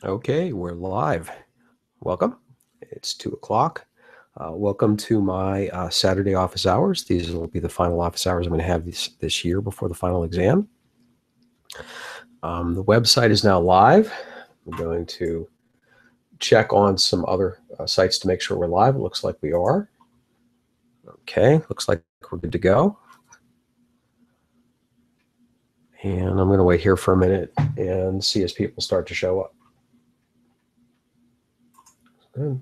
Okay, we're live. Welcome. It's 2 o'clock. Welcome to my Saturday office hours. These will be the final office hours I'm going to have this year before the final exam. The website is now live. I'm going to check on some other sites to make sure we're live. It looks like we are. Okay, looks like we're good to go. And I'm going to wait here for a minute and see as people start to show up. Good.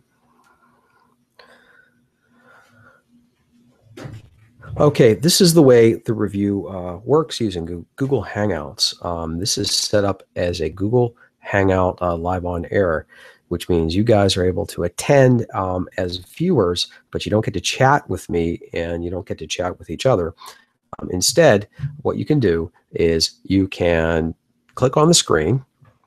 Okay, this is the way the review works using Google Hangouts. This is set up as a Google Hangout live on air, which means you guys are able to attend as viewers, but you don't get to chat with me and you don't get to chat with each other. Instead, what you can do is you can click on the screen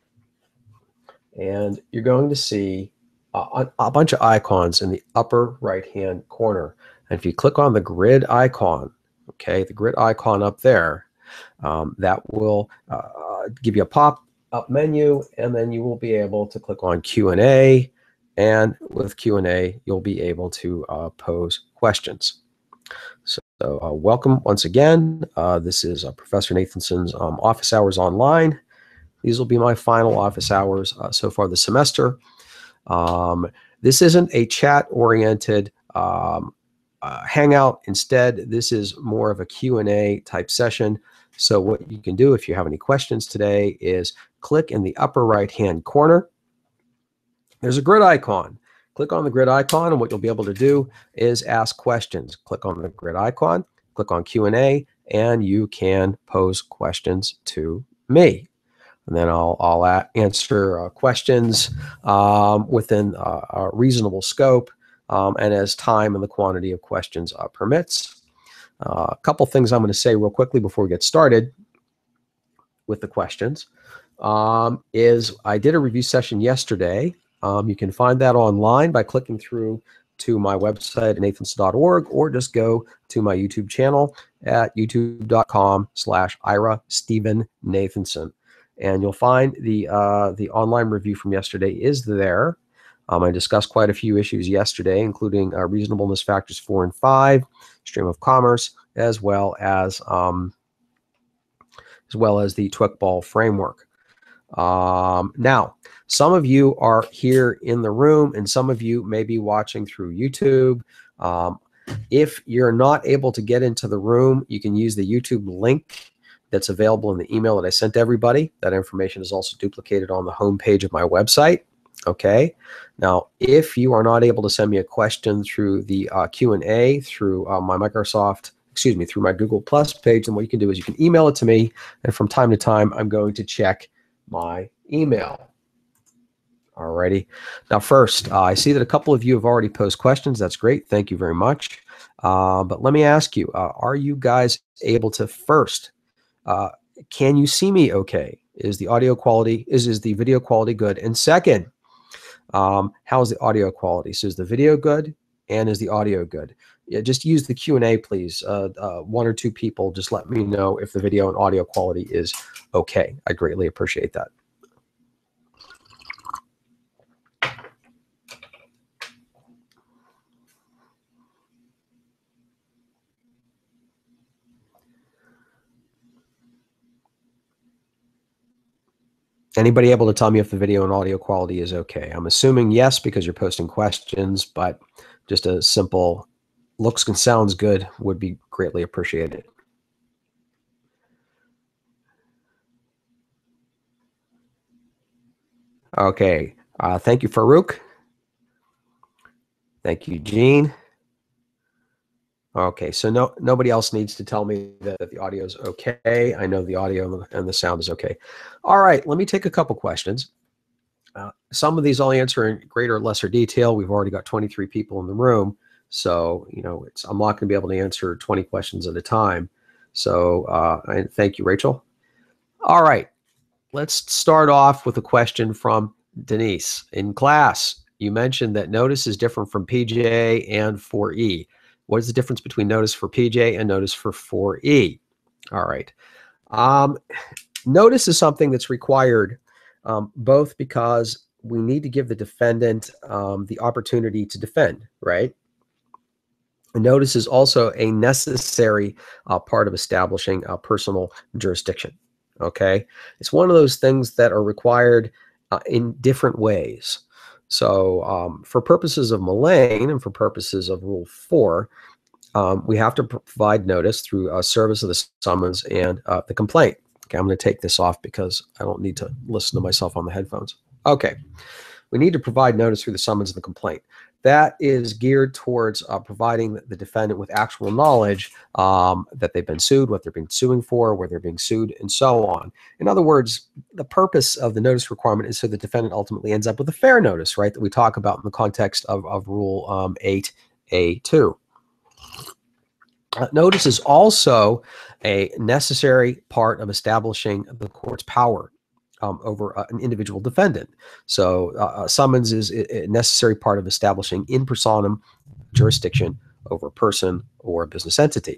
and you're going to see a bunch of icons in the upper right-hand corner. And if you click on the grid icon, okay, the grid icon up there, that will give you a pop-up menu, and then you will be able to click on Q&A, and with Q&A, you'll be able to pose questions. So welcome once again. This is Professor Nathenson's Office Hours Online. These will be my final office hours so far this semester. This isn't a chat-oriented Hangout. Instead, this is more of a Q&A type session. So what you can do if you have any questions today is click in the upper right-hand corner. There's a grid icon. Click on the grid icon, and what you'll be able to do is ask questions. Click on the grid icon, click on Q&A, and you can pose questions to me. And then I'll answer questions within a reasonable scope and as time and the quantity of questions permits. A couple things I'm going to say real quickly before we get started with the questions is I did a review session yesterday. You can find that online by clicking through to my website at nathenson.org, or just go to my YouTube channel at youtube.com/Ira Stephen Nathenson. And you'll find the online review from yesterday is there. I discussed quite a few issues yesterday, including reasonableness factors 4 and 5, stream of commerce, as well as the Twickball framework. Now, some of you are here in the room, and some of you may be watching through YouTube. If you're not able to get into the room, you can use the YouTube link that's available in the email that I sent to everybody. That information is also duplicated on the home page of my website. Okay. Now, if you are not able to send me a question through the Q&A through my through my Google Plus page, then what you can do is you can email it to me, and from time to time, I'm going to check my email. Alrighty. Now, first, I see that a couple of you have already posed questions. That's great. Thank you very much. But let me ask you, are you guys able to first, can you see me okay? Is the audio quality, is the video quality good? And second, how's the audio quality? So is the video good, and is the audio good? Yeah, just use the Q&A, please. 1 or 2 people, just let me know if the video and audio quality is okay. I greatly appreciate that. Anybody able to tell me if the video and audio quality is okay? I'm assuming yes, because you're posting questions, but just a simple looks and sounds good would be greatly appreciated. Okay. Thank you, Farouk. Thank you, Gene. Okay, so nobody else needs to tell me that the audio is okay. I know the audio and the sound is okay. All right, let me take a couple questions. Some of these I'll answer in greater or lesser detail. We've already got 23 people in the room, so I'm not going to be able to answer 20 questions at a time. So and thank you, Rachel. All right, let's start off with a question from Denise. In class, you mentioned that notice is different from PJ and 4E. What is the difference between notice for PJ and notice for 4E? All right. Notice is something that's required both because we need to give the defendant the opportunity to defend, right? A notice is also a necessary part of establishing personal jurisdiction, okay? It's one of those things that are required in different ways. So for purposes of Mullane and for purposes of Rule 4, we have to provide notice through service of the summons and the complaint. Okay, I'm going to take this off because I don't need to listen to myself on the headphones. Okay, we need to provide notice through the summons and the complaint. That is geared towards providing the defendant with actual knowledge that they've been sued, what they're being suing for, where they're being sued, and so on. In other words, the purpose of the notice requirement is so the defendant ultimately ends up with a fair notice, right, that we talk about in the context of Rule 8A2. Notice is also a necessary part of establishing the court's power over an individual defendant. So a summons is a necessary part of establishing in personam jurisdiction over a person or a business entity.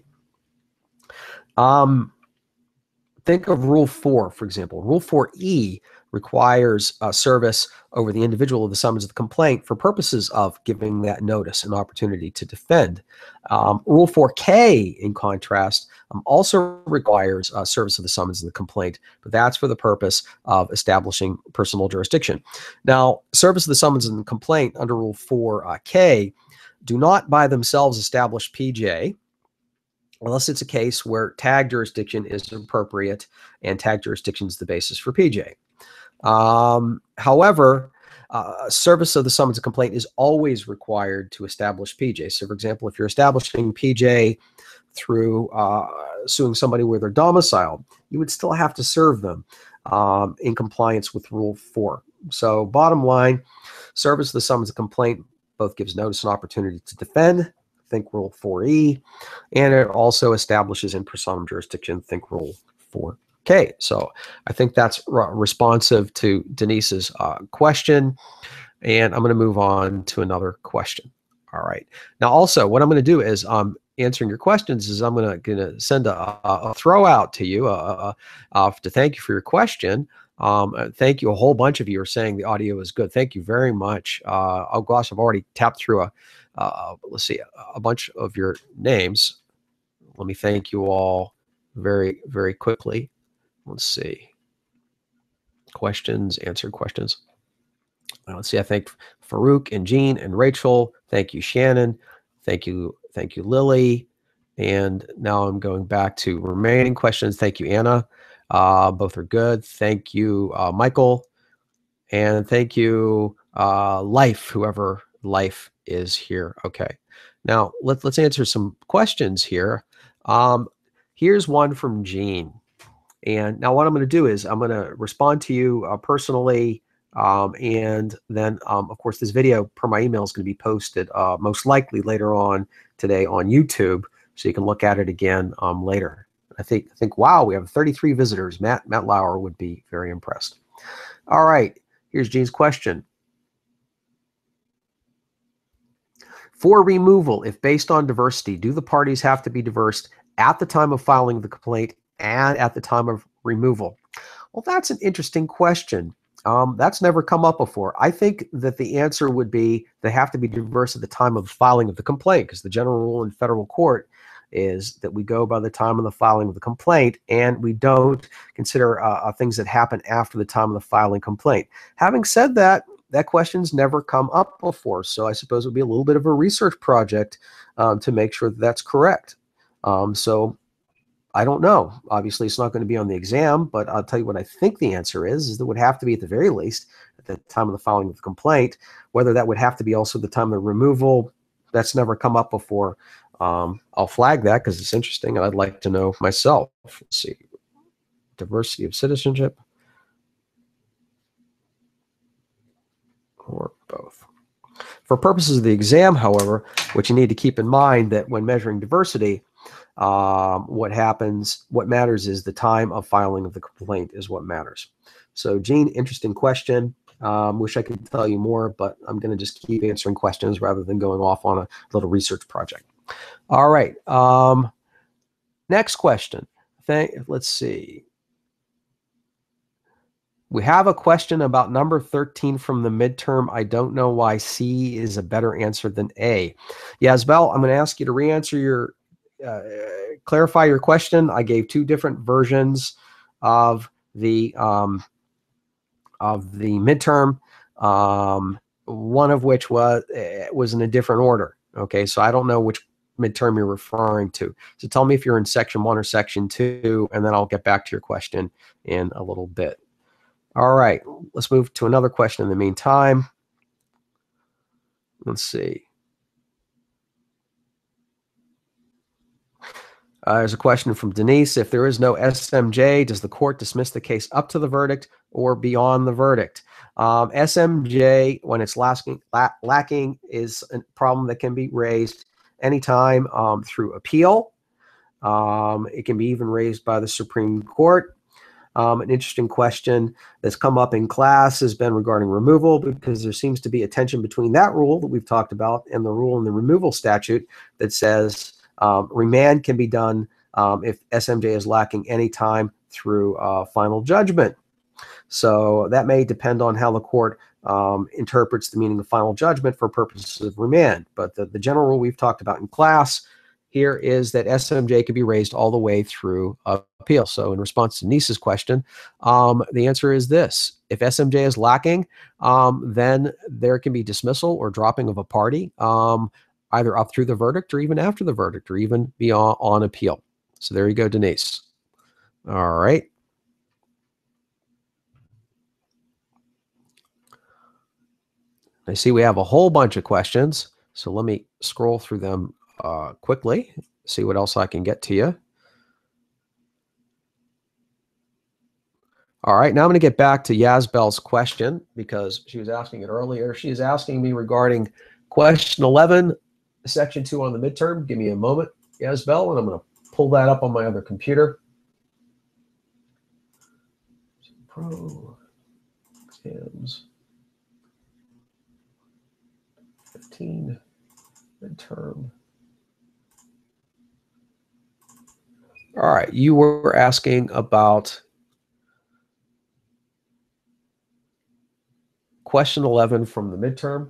Think of Rule 4, for example. Rule 4E requires service over the individual of the summons of the complaint for purposes of giving that notice an opportunity to defend. Rule 4K, in contrast, also requires service of the summons and the complaint, but that's for the purpose of establishing personal jurisdiction. Now, service of the summons and the complaint under Rule 4K do not by themselves establish PJ, unless it's a case where tag jurisdiction is appropriate and tag jurisdiction is the basis for PJ. However, service of the summons and complaint is always required to establish PJ. So, for example, if you're establishing PJ through suing somebody where they're domiciled, you would still have to serve them in compliance with Rule 4. So, bottom line, service of the summons and complaint both gives notice and opportunity to defend. Think Rule 4E, and it also establishes in personam jurisdiction. Think Rule 4K. So I think that's responsive to Denise's question, and I'm going to move on to another question. All right. Now, also, what I'm going to do is answering your questions is I'm going to send a throw out to you to thank you for your question. Thank you. A whole bunch of you are saying the audio is good. Thank you very much. Oh gosh, I've already tapped through let's see, a bunch of your names. Let me thank you all very, very quickly. Let's see. Questions, answered questions. Let's see. I thank Farouk and Jean and Rachel. Thank you, Shannon. Thank you, Lily. And now I'm going back to remaining questions. Thank you, Anna. Both are good. Thank you, Michael. And thank you, Life, whoever Life is here. Okay. Now let's answer some questions here. Here's one from Jean. And now what I'm going to do is I'm going to respond to you personally. And then, of course, this video per my email is going to be posted most likely later on today on YouTube, so you can look at it again later. I think, wow, we have 33 visitors. Matt Lauer would be very impressed. All right, here's Jean's question. For removal, if based on diversity, do the parties have to be diverse at the time of filing the complaint and at the time of removal? Well, that's an interesting question. That's never come up before. I think that the answer would be they have to be diverse at the time of filing of the complaint, because the general rule in federal court is that we go by the time of the filing of the complaint, and we don't consider things that happen after the time of the filing complaint. Having said that, that question's never come up before, so I suppose it would be a little bit of a research project to make sure that that's correct. So I don't know. Obviously, it's not going to be on the exam, but I'll tell you what I think the answer is that it would have to be at the very least at the time of the filing of the complaint. Whether that would have to be also the time of removal, that's never come up before. I'll flag that because it's interesting, and I'd like to know myself. Let's see. Diversity of citizenship or both. For purposes of the exam, however, what you need to keep in mind that when measuring diversity, what matters is the time of filing of the complaint is what matters. So, Jean, interesting question. Wish I could tell you more, but I'm going to just keep answering questions rather than going off on a little research project. All right. Next question. Let's see. We have a question about number 13 from the midterm. I don't know why C is a better answer than A. Yasbel, I'm going to ask you to re-answer your, clarify your question. I gave two different versions of the midterm, one of which was in a different order. Okay, so I don't know which midterm you're referring to. So tell me if you're in section 1 or section 2, and then I'll get back to your question in a little bit. All right, let's move to another question in the meantime. Let's see. There's a question from Denise. If there is no SMJ, does the court dismiss the case up to the verdict or beyond the verdict? SMJ, when it's lacking, is a problem that can be raised anytime through appeal. It can be even raised by the Supreme Court. An interesting question that's come up in class has been regarding removal, because there seems to be a tension between that rule that we've talked about and the rule in the removal statute that says remand can be done if SMJ is lacking any time through final judgment. So that may depend on how the court interprets the meaning of final judgment for purposes of remand. But the general rule we've talked about in class here is that SMJ can be raised all the way through appeal. So in response to Nisa's question, the answer is this. If SMJ is lacking, then there can be dismissal or dropping of a party, either up through the verdict or even after the verdict or even beyond on appeal. So there you go, Denise. All right. I see we have a whole bunch of questions. So let me scroll through them quickly, see what else I can get to you. All right, now I'm going to get back to Yasbel's question because she was asking it earlier. She's asking me regarding question 11, section 2 on the midterm. Give me a moment, Yasbel, and I'm going to pull that up on my other computer. Pro exams 15 midterm. All right, you were asking about question 11 from the midterm.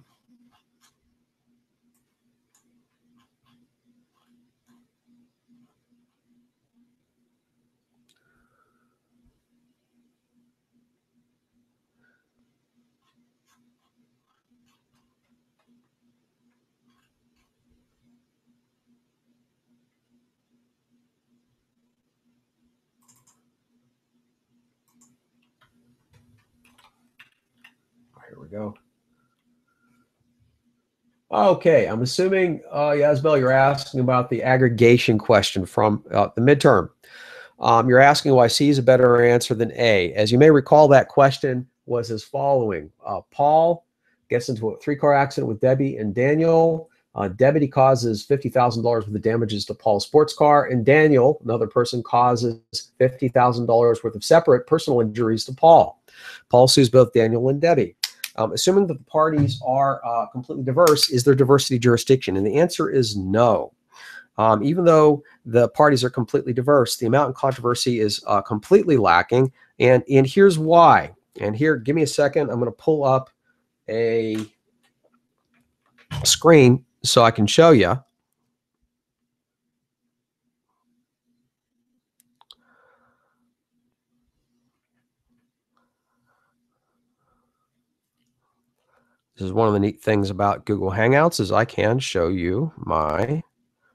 Here we go. Okay, I'm assuming, Yasbel, you're asking about the aggregation question from the midterm. You're asking why C is a better answer than A. As you may recall, that question was as following. Paul gets into a 3-car accident with Debbie and Daniel. Debbie causes $50,000 worth of damages to Paul's sports car, and Daniel, another person, causes $50,000 worth of separate personal injuries to Paul. Paul sues both Daniel and Debbie. Assuming that the parties are completely diverse, is there diversity jurisdiction? And the answer is no. Even though the parties are completely diverse, the amount of controversy is completely lacking. And here's why. And here, give me a second. I'm going to pull up a screen so I can show you. This is one of the neat things about Google Hangouts is I can show you my Here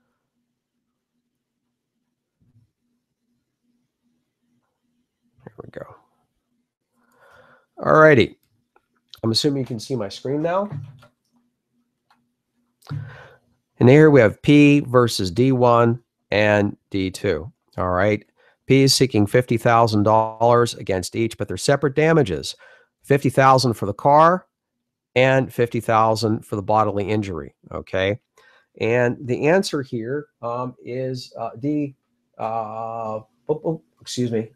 we go. All righty. I'm assuming you can see my screen now. And here we have P versus D1 and D2. All right. P is seeking $50,000 against each, but they're separate damages. $50,000 for the car and $50,000 for the bodily injury. Okay. And the answer here is D. Excuse me.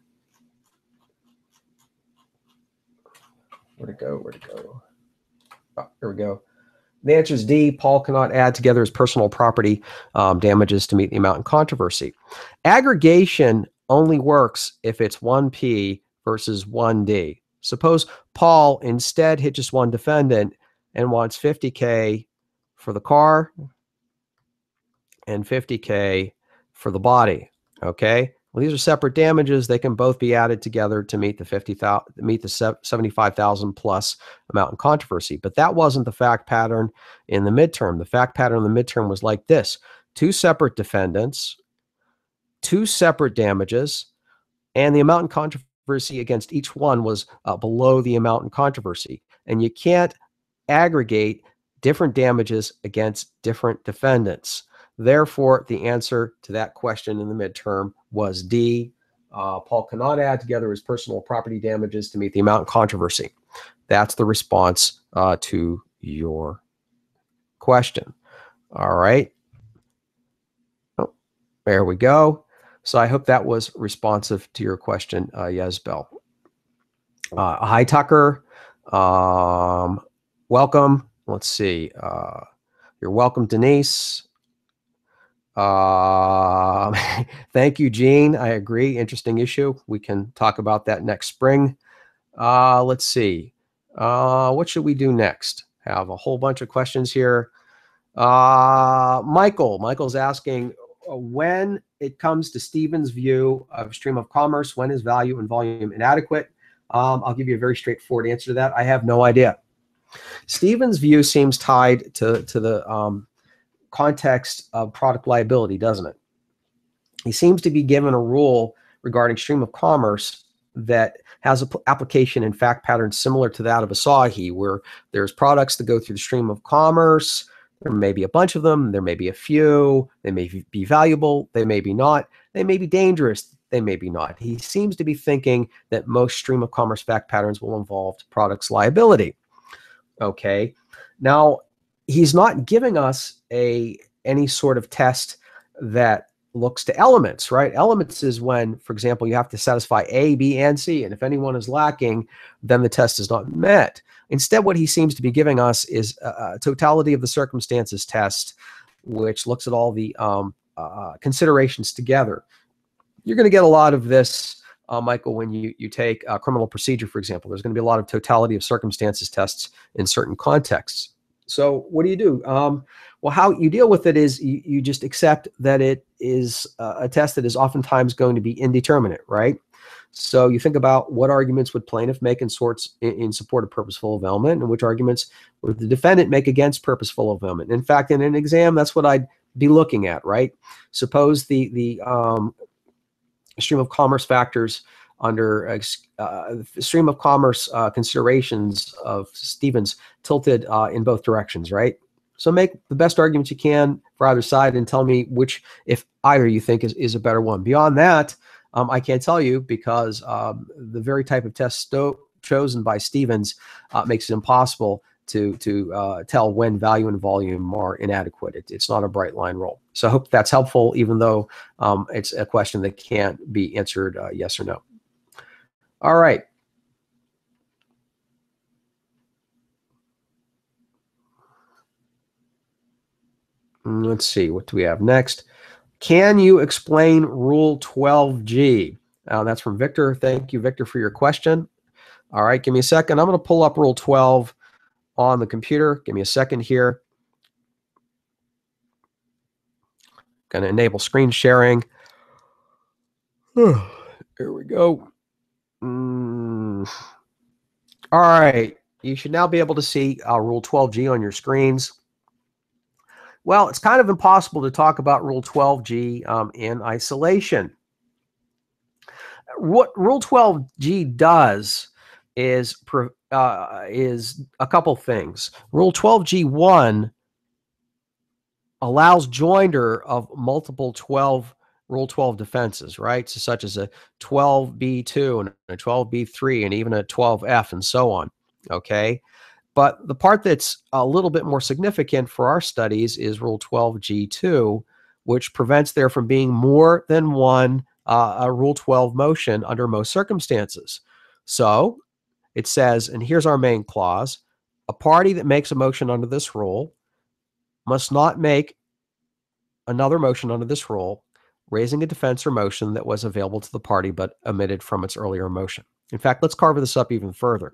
Where'd it go? Where'd it go? Oh, here we go. The answer is D. Paul cannot add together his personal property damages to meet the amount in controversy. Aggregation only works if it's 1P versus 1D. Suppose Paul instead hit just one defendant and wants $50K for the car and $50K for the body. Okay. Well, these are separate damages. They can both be added together to meet the 75,000 plus amount in controversy. But that wasn't the fact pattern in the midterm. The fact pattern in the midterm was like this: 2 separate defendants, 2 separate damages, and the amount in controversy against each one was below the amount in controversy. And you can't aggregate different damages against different defendants. Therefore, the answer to that question in the midterm was D. Paul cannot add together his personal property damages to meet the amount in controversy. That's the response to your question. All right. Oh, there we go. So I hope that was responsive to your question, Yesbel. Hi, Tucker. Welcome. Let's see. You're welcome, Denise. Thank you, Gene. I agree. Interesting issue. We can talk about that next spring. Let's see. What should we do next? Have a whole bunch of questions here. Michael's asking, when it comes to Stephen's view of stream of commerce, when is value and volume inadequate? I'll give you a very straightforward answer to that. I have no idea. Stephen's view seems tied to the context of product liability, doesn't it? He seems to be given a rule regarding stream of commerce that has an application in fact patterns similar to that of Asahi, where there's products that go through the stream of commerce. There may be a bunch of them. There may be a few. They may be valuable. They may be not. They may be dangerous. They may be not. He seems to be thinking that most stream of commerce fact patterns will involve products liability. Okay. Now, he's not giving us any sort of test that looks to elements, right? Elements is when, for example, you have to satisfy A, B, and C, and if anyone is lacking, then the test is not met. Instead, what he seems to be giving us is a totality of the circumstances test, which looks at all the considerations together. You're going to get a lot of this, Michael, when you take criminal procedure, for example. There's going to be a lot of totality of circumstances tests in certain contexts. So what do? Well, how you deal with it is you just accept that it is a test that is oftentimes going to be indeterminate, right? So you think about what arguments would plaintiff make in support of purposeful availment, and which arguments would the defendant make against purposeful availment. In fact, in an exam, that's what I'd be looking at, right? Suppose the stream of commerce factors under stream of commerce considerations of Stevens tilted in both directions, right? So make the best arguments you can for either side and tell me which, if either you think is a better one. Beyond that, I can't tell you, because the very type of test chosen by Stevens makes it impossible to tell when value and volume are inadequate. It's not a bright line rule. So I hope that's helpful, even though it's a question that can't be answered yes or no. All right. Let's see, what do we have next? Can you explain Rule 12G? That's from Victor. Thank you, Victor, for your question. All right, give me a second. I'm going to pull up Rule 12 on the computer. Give me a second here. Going to enable screen sharing. Here we go. All right, you should now be able to see Rule 12G on your screens. Well, it's kind of impossible to talk about Rule 12G in isolation. What Rule 12G does is a couple things. Rule 12G1 allows joinder of multiple Rule 12 defenses, right? So such as a 12B2 and a 12B3 and even a 12F and so on, okay? But the part that's a little bit more significant for our studies is Rule 12G2, which prevents there from being more than one a Rule 12 motion under most circumstances. So it says, and here's our main clause, a party that makes a motion under this rule must not make another motion under this rule, raising a defense or motion that was available to the party but omitted from its earlier motion. In fact, let's carve this up even further.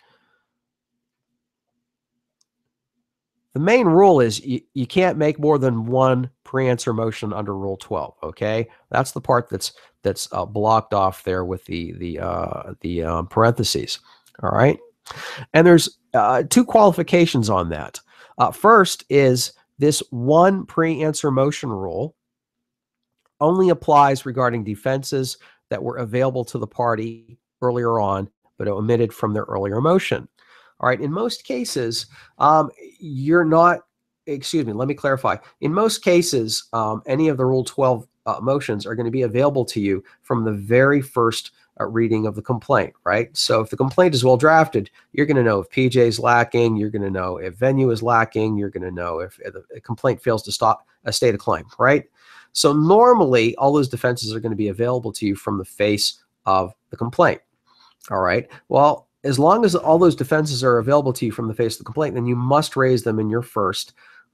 The main rule is you can't make more than one pre-answer motion under Rule 12. Okay, that's the part that's blocked off there with the parentheses. All right, and there's two qualifications on that. First is this one pre-answer motion rule only applies regarding defenses that were available to the party earlier on, but omitted from their earlier motion. All right, in most cases, you're not, excuse me, let me clarify. In most cases, any of the Rule 12 motions are going to be available to you from the very first reading of the complaint, right? So if the complaint is well drafted, you're going to know if PJ is lacking, you're going to know if venue is lacking, you're going to know if the complaint fails to stop a state of claim, right? So normally, all those defenses are going to be available to you from the face of the complaint. All right, well, as long as all those defenses are available to you from the face of the complaint, then you must raise them in your first,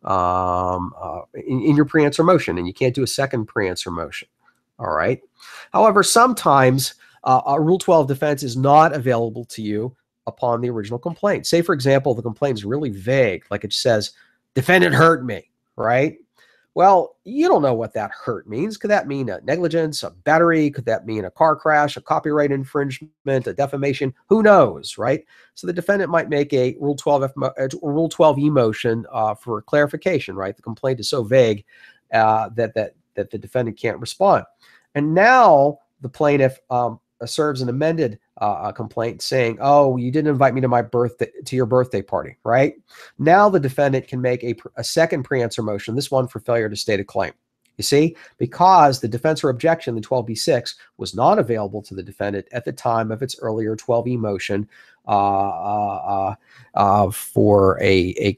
in your pre-answer motion, and you can't do a second pre-answer motion. All right. However, sometimes a Rule 12 defense is not available to you upon the original complaint. Say, for example, the complaint is really vague, like it says, "Defendant hurt me," right? Well, you don't know what that hurt means. Could that mean a negligence, a battery? Could that mean a car crash, a copyright infringement, a defamation? Who knows, right? So the defendant might make a Rule 12E motion for clarification, right? The complaint is so vague that the defendant can't respond. And now the plaintiff serves an amended complaint saying, "Oh, you didn't invite me to your birthday party," right? Now the defendant can make a second pre-answer motion, this one for failure to state a claim. You see, because the defense or objection, the 12B6, was not available to the defendant at the time of its earlier 12E motion for a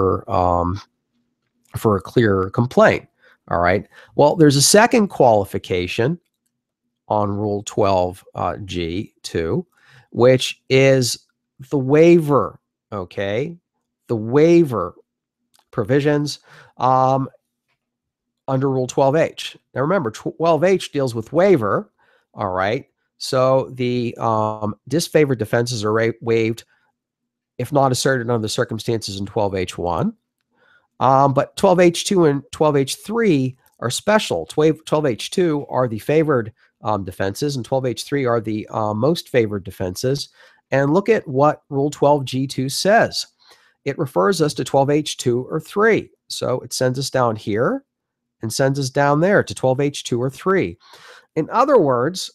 clear complaint. All right. Well, there's a second qualification on Rule 12G2, which is the waiver, okay? The waiver provisions under Rule 12H. Now remember, 12H deals with waiver, all right? So the disfavored defenses are waived if not asserted under the circumstances in 12H1. But 12H2 and 12H3 are special. 12H2 are the favored defenses, and 12H3 are the most favored defenses. And look at what Rule 12G2 says. It refers us to 12H2 or 3. So it sends us down here and sends us down there to 12H2 or 3. In other words,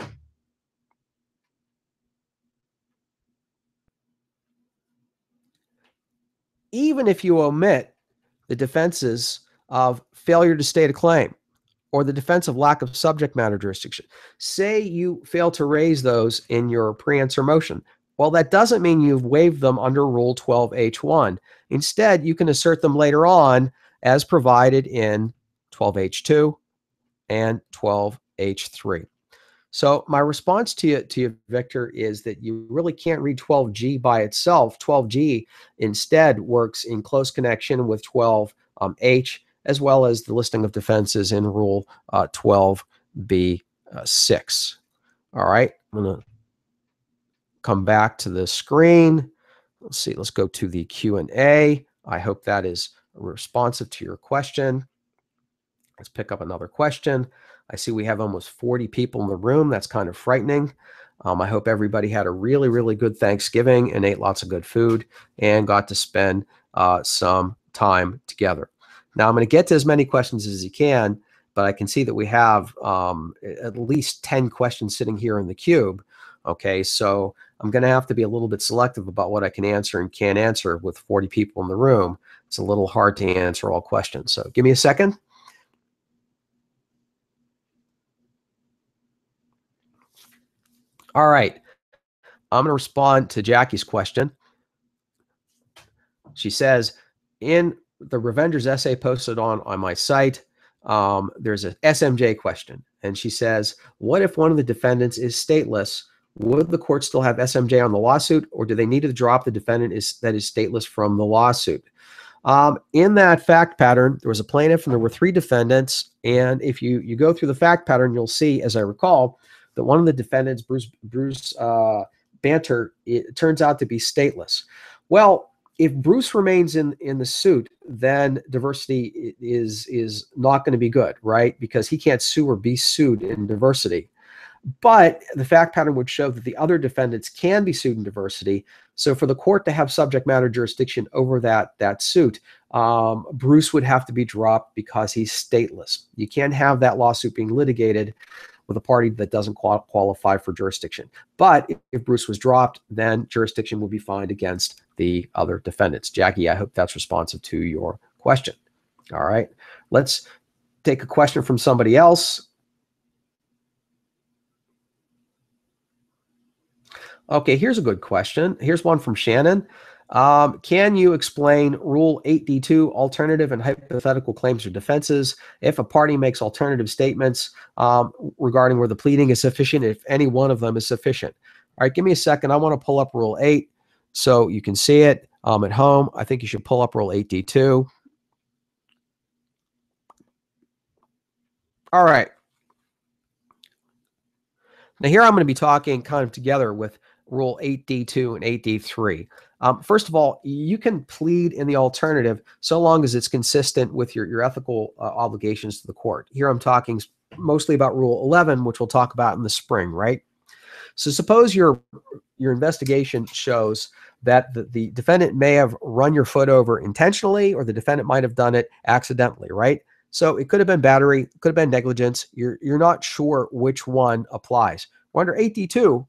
even if you omit the defenses of failure to state a claim or the defense of lack of subject matter jurisdiction, say you fail to raise those in your pre-answer motion, well, that doesn't mean you've waived them under Rule 12H1. Instead, you can assert them later on as provided in 12H2 and 12H3. So my response to you, Victor, is that you really can't read 12G by itself. 12G instead works in close connection with 12H, as well as the listing of defenses in Rule 12B6. All right, I'm going to come back to the screen. Let's see, let's go to the Q&A. I hope that is responsive to your question. Let's pick up another question. I see we have almost 40 people in the room. That's kind of frightening. I hope everybody had a really, really good Thanksgiving and ate lots of good food and got to spend some time together. Now, I'm going to get to as many questions as you can, but I can see that we have at least 10 questions sitting here in the cube. Okay, so I'm going to have to be a little bit selective about what I can answer and can't answer with 40 people in the room. It's a little hard to answer all questions. So give me a second. All right, I'm going to respond to Jackie's question. She says, in the Revenger's essay posted on my site, there's a SMJ question. And she says, what if one of the defendants is stateless? Would the court still have SMJ on the lawsuit, or do they need to drop the defendant that is stateless from the lawsuit? In that fact pattern, there was a plaintiff and there were 3 defendants. And if you go through the fact pattern, you'll see, as I recall, that one of the defendants, Bruce Banter, it turns out to be stateless. Well, if Bruce remains in the suit, then diversity is not going to be good, right? Because he can't sue or be sued in diversity. But the fact pattern would show that the other defendants can be sued in diversity. So for the court to have subject matter jurisdiction over that suit, Bruce would have to be dropped because he's stateless. You can't have that lawsuit being litigated with a party that doesn't qualify for jurisdiction. But if Bruce was dropped, then jurisdiction will be fined against the other defendants. Jackie, I hope that's responsive to your question. All right, let's take a question from somebody else. Okay, here's a good question. Here's one from Shannon. Can you explain Rule 8D2, alternative and hypothetical claims or defenses, if a party makes alternative statements regarding where the pleading is sufficient, if any one of them is sufficient? All right, give me a second. I want to pull up Rule 8 so you can see it at home. I think you should pull up Rule 8D2. All right. Now here I'm going to be talking kind of together with Rule 8D2 and 8D3. First of all, you can plead in the alternative so long as it's consistent with your ethical obligations to the court. Here I'm talking mostly about Rule 11, which we'll talk about in the spring, right? So suppose your investigation shows that the defendant may have run your foot over intentionally, or the defendant might have done it accidentally, right? So it could have been battery, could have been negligence. You're not sure which one applies. Well, under 8D2,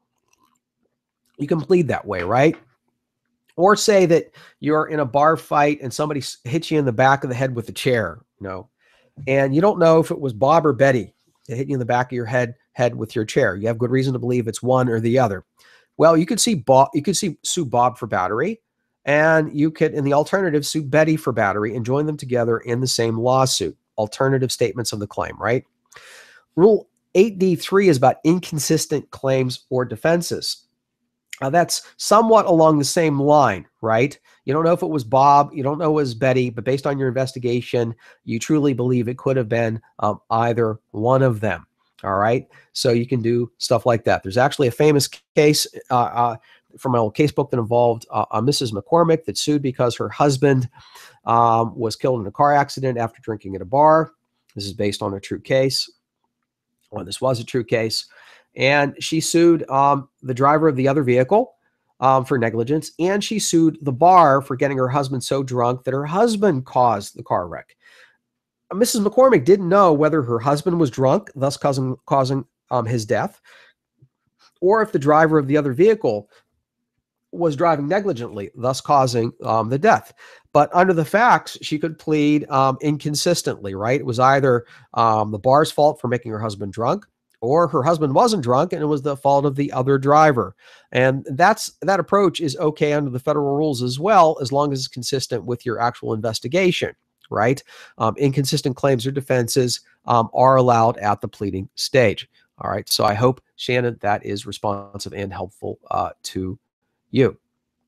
you can plead that way, right? Or say that you're in a bar fight and somebody hits you in the back of the head with a chair, and you don't know if it was Bob or Betty that hit you in the back of your head with your chair. You have good reason to believe it's one or the other. Well, you could sue Bob for battery, and you could, in the alternative, sue Betty for battery and join them together in the same lawsuit. Alternative statements of the claim, right? Rule 8D3 is about inconsistent claims or defenses. That's somewhat along the same line, right? You don't know if it was Bob, you don't know it was Betty, but based on your investigation, you truly believe it could have been either one of them. All right, so you can do stuff like that. There's actually a famous case from my old casebook that involved Mrs. McCormick that sued because her husband was killed in a car accident after drinking at a bar. This is based on a true case. Well, this was a true case. And she sued the driver of the other vehicle for negligence, and she sued the bar for getting her husband so drunk that her husband caused the car wreck. Mrs. McCormick didn't know whether her husband was drunk, thus causing his death, or if the driver of the other vehicle was driving negligently, thus causing the death. But under the facts, she could plead inconsistently, right? It was either the bar's fault for making her husband drunk, or her husband wasn't drunk and it was the fault of the other driver. And that approach is okay under the federal rules as well, as long as it's consistent with your actual investigation, right? Inconsistent claims or defenses are allowed at the pleading stage. All right, so I hope, Shannon, that is responsive and helpful to you.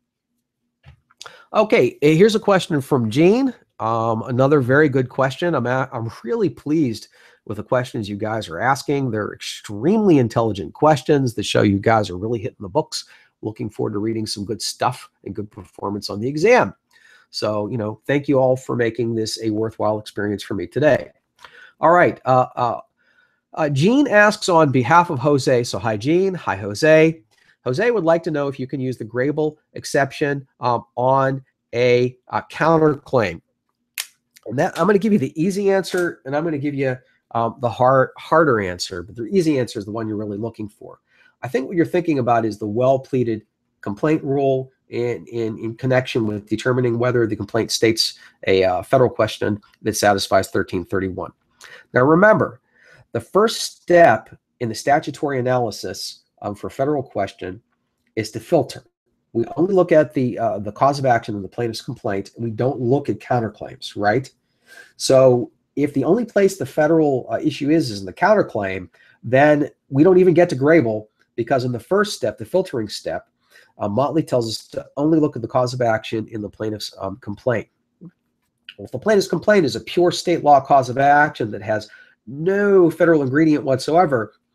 Okay, here's a question from Gene. Another very good question. I'm really pleased with the questions you guys are asking. They're extremely intelligent questions that show you guys are really hitting the books. Looking forward to reading some good stuff and good performance on the exam. So, thank you all for making this a worthwhile experience for me today. All right. Gene asks on behalf of Jose. So hi, Gene. Hi, Jose. Jose would like to know if you can use the Grable exception on a counterclaim. And I'm going to give you the easy answer, and I'm going to give you the harder answer. But the easy answer is the one you're really looking for. I think what you're thinking about is the well-pleaded complaint rule in connection with determining whether the complaint states a federal question that satisfies 1331. Now, remember, the first step in the statutory analysis for federal question is to filter. We only look at the cause of action in the plaintiff's complaint, and we don't look at counterclaims, right? So if the only place the federal issue is in the counterclaim, then we don't even get to Grable, because in the first step, the filtering step, Motley tells us to only look at the cause of action in the plaintiff's complaint. Well, if the plaintiff's complaint is a pure state law cause of action that has no federal ingredient whatsoever,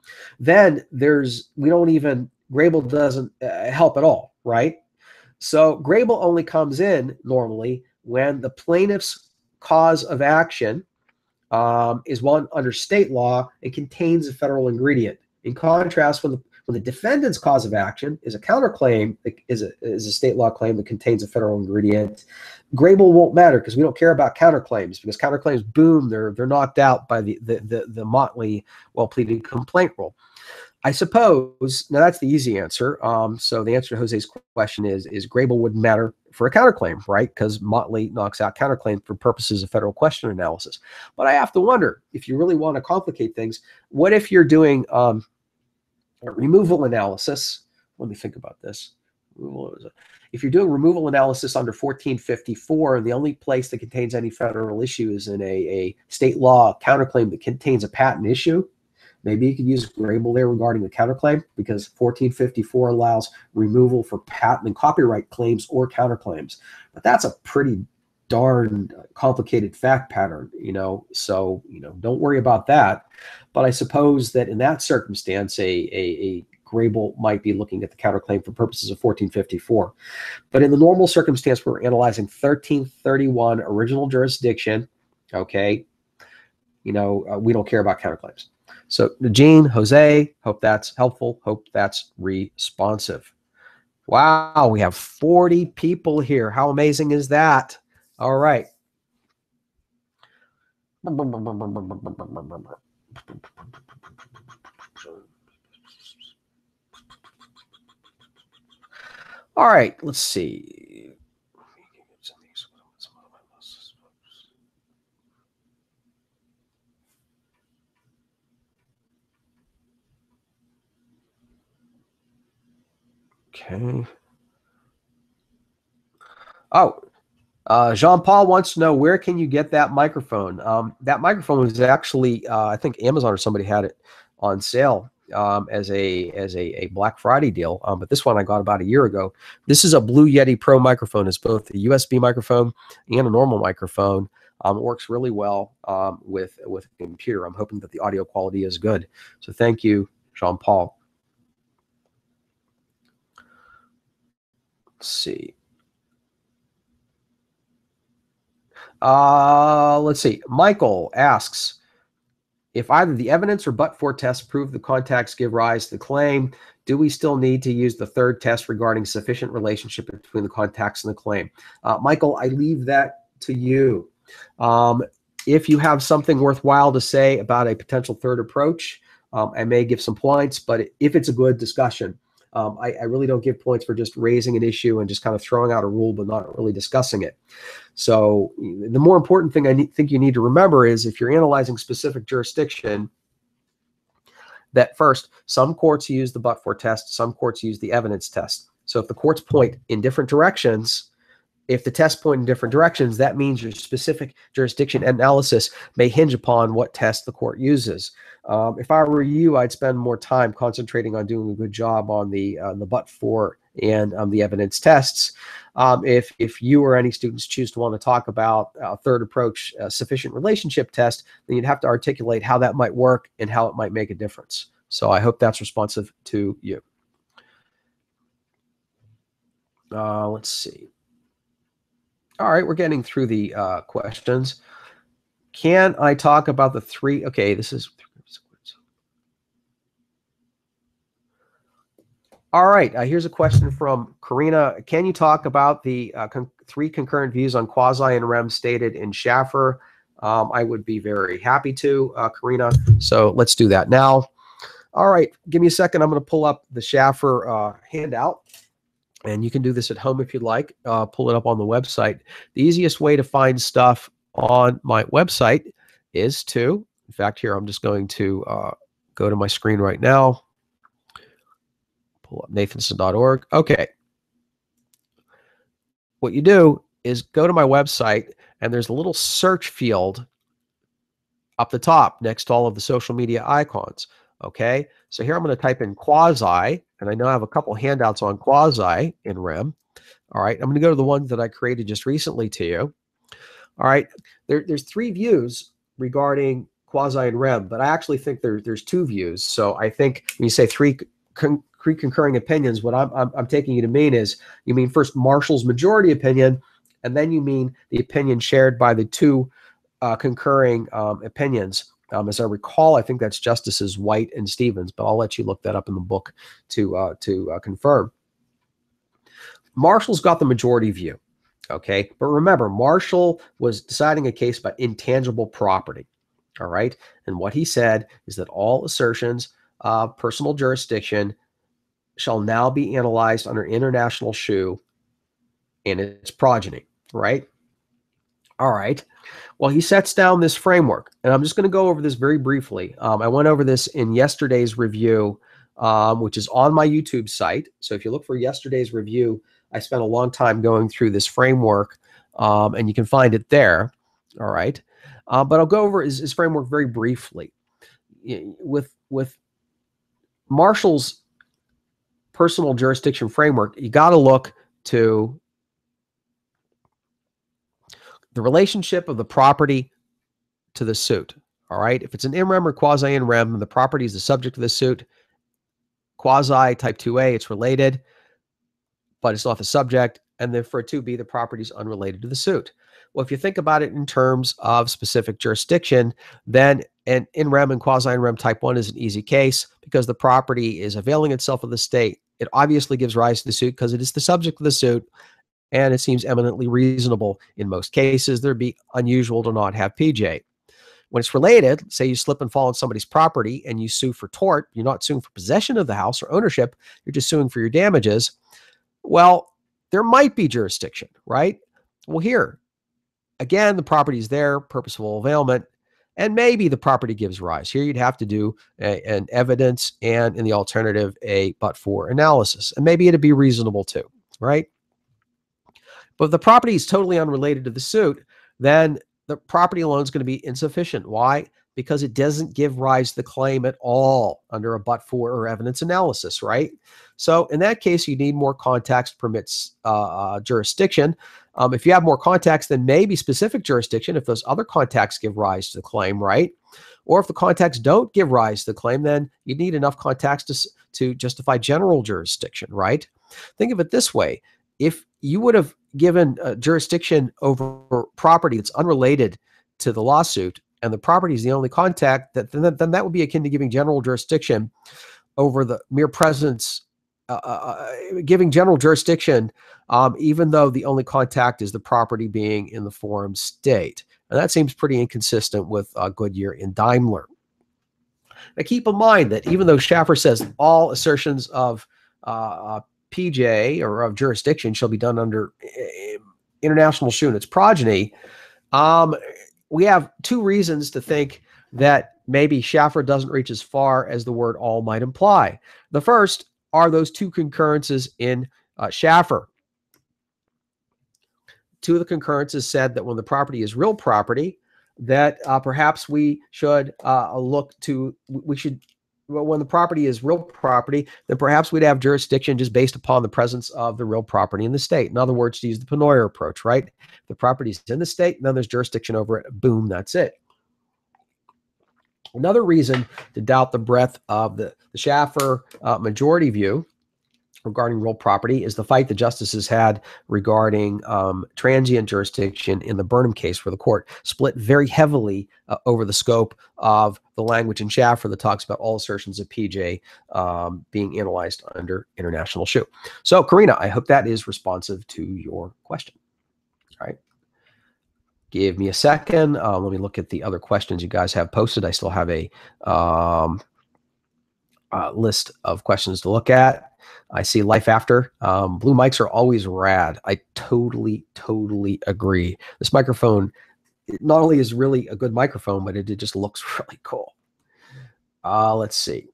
then Grable doesn't help at all, right? So Grable only comes in normally when the plaintiff's cause of action is one under state law and contains a federal ingredient. In contrast, when the defendant's cause of action is a counterclaim, is a state law claim that contains a federal ingredient, Grable won't matter because we don't care about counterclaims, because counterclaims, boom, they're knocked out by the motley, well-pleaded complaint rule. I suppose, now that's the easy answer. So the answer to Jose's question is Grable wouldn't matter for a counterclaim, right? Because motley knocks out counterclaim for purposes of federal question analysis. But I have to wonder, if you really want to complicate things, what if you're doing a removal analysis? Let me think about this. If you're doing removal analysis under 1454, and the only place that contains any federal issue is in a state law counterclaim that contains a patent issue, maybe you could use Grable there regarding the counterclaim, because 1454 allows removal for patent and copyright claims or counterclaims. But that's a pretty darn complicated fact pattern, so don't worry about that. But I suppose that in that circumstance, a Grable might be looking at the counterclaim for purposes of 1454. But in the normal circumstance, we're analyzing 1331 original jurisdiction. Okay, we don't care about counterclaims. So Gene, Jose, hope that's helpful. Hope that's responsive. Wow, we have 40 people here. How amazing is that? All right. All right, let's see. Okay. Oh, Jean-Paul wants to know, where can you get that microphone? That microphone was actually, I think Amazon or somebody had it on sale as a Black Friday deal. But this one I got about a year ago. This is a Blue Yeti Pro microphone. It's both a USB microphone and a normal microphone. It works really well with a computer. I'm hoping that the audio quality is good. So thank you, Jean-Paul. Let's see. Let's see. Michael asks, if either the evidence or but-for tests prove the contacts give rise to the claim, do we still need to use the third test regarding sufficient relationship between the contacts and the claim? Michael, I leave that to you. If you have something worthwhile to say about a potential third approach, I may give some points, but if it's a good discussion, I really don't give points for just raising an issue and just kind of throwing out a rule but not really discussing it. So the more important thing I think you need to remember is, if you're analyzing specific jurisdiction, that first, some courts use the but-for test, some courts use the evidence test. So if the courts point in different directions, if the tests point in different directions, that means your specific jurisdiction analysis may hinge upon what test the court uses. If I were you, I'd spend more time concentrating on doing a good job on the but-for and the evidence tests. If you or any students choose to want to talk about a third approach, sufficient relationship test, then you'd have to articulate how that might work and how it might make a difference. So I hope that's responsive to you. Let's see. All right, we're getting through the questions. Can I talk about the three? Okay, this is. All right, here's a question from Karina. Can you talk about the three concurrent views on quasi and rem stated in Schaffer? I would be very happy to, Karina. So let's do that now. All right, give me a second. I'm going to pull up the Schaffer handout. And you can do this at home if you'd like. Pull it up on the website. The easiest way to find stuff on my website is to, in fact, here, I'm just going to go to my screen right now. Pull up Nathenson.org. Okay. What you do is go to my website, and there's a little search field up the top next to all of the social media icons. Okay, so here I'm going to type in quasi, and I know I have a couple handouts on quasi in REM. All right, I'm going to go to the ones that I created just recently to you. All right, there's three views regarding quasi and rem, but I actually think there's two views. So I think when you say three concurring opinions, what I'm taking you to mean is you mean first Marshall's majority opinion, and then you mean the opinion shared by the two concurring opinions. As I recall, I think that's Justices White and Stevens, but I'll let you look that up in the book to confirm. Marshall's got the majority view, okay? But remember, Marshall was deciding a case about intangible property, all right? And what he said is that all assertions of personal jurisdiction shall now be analyzed under international shoe and its progeny, right? All right. Well, he sets down this framework, and I'm just going to go over this very briefly. I went over this in yesterday's review, which is on my YouTube site. So if you look for yesterday's review, I spent a long time going through this framework, and you can find it there. All right. But I'll go over his framework very briefly. With Marshall's personal jurisdiction framework, you got to look to the relationship of the property to the suit. All right. If it's an in rem or quasi in rem, the property is the subject of the suit. Quasi type 2A, it's related, but it's not the subject. And then for a 2B, the property is unrelated to the suit. Well, if you think about it in terms of specific jurisdiction, then an in rem and quasi in rem type 1 is an easy case because the property is availing itself of the state. It obviously gives rise to the suit because it is the subject of the suit, and it seems eminently reasonable in most cases. There'd be unusual to not have PJ. When it's related, say you slip and fall on somebody's property and you sue for tort, you're not suing for possession of the house or ownership, you're just suing for your damages. Well, there might be jurisdiction, right? Well, here, again, the property is there, purposeful availment, and maybe the property gives rise. Here you'd have to do an evidence and, in the alternative, a but-for analysis. And maybe it'd be reasonable too, right? But if the property is totally unrelated to the suit, then the property alone is going to be insufficient. Why? Because it doesn't give rise to the claim at all under a but-for or evidence analysis, right? So in that case, you need more context permits jurisdiction. If you have more context, then maybe specific jurisdiction if those other contexts give rise to the claim, right? Or if the contexts don't give rise to the claim, then you need enough context to justify general jurisdiction, right? Think of it this way. If you would have given jurisdiction over property that's unrelated to the lawsuit, and the property is the only contact, then that would be akin to giving general jurisdiction over the mere presence, giving general jurisdiction, even though the only contact is the property being in the forum state. And that seems pretty inconsistent with Goodyear and Daimler. Now, keep in mind that even though Schaffer says all assertions of PJ or of jurisdiction shall be done under international shoe and its progeny, we have two reasons to think that maybe Schaffer doesn't reach as far as the word all might imply. The first are those two concurrences in Schaffer. Two of the concurrences said that when the property is real property, that perhaps we should when the property is real property, then perhaps we'd have jurisdiction just based upon the presence of the real property in the state. In other words, to use the Pennoyer approach, right? The property is in the state, and then there's jurisdiction over it. Boom, that's it. Another reason to doubt the breadth of the Schaffer majority view regarding real property is the fight the justices had regarding transient jurisdiction in the Burnham case, where the court split very heavily over the scope of the language in Schaffer that talks about all assertions of PJ being analyzed under international shoe. So, Karina, I hope that is responsive to your question. All right. Give me a second. Let me look at the other questions you guys have posted. I still have a list of questions to look at. I see life after. Blue mics are always rad. I totally agree. This microphone not only is really a good microphone, but it just looks really cool. Let's see.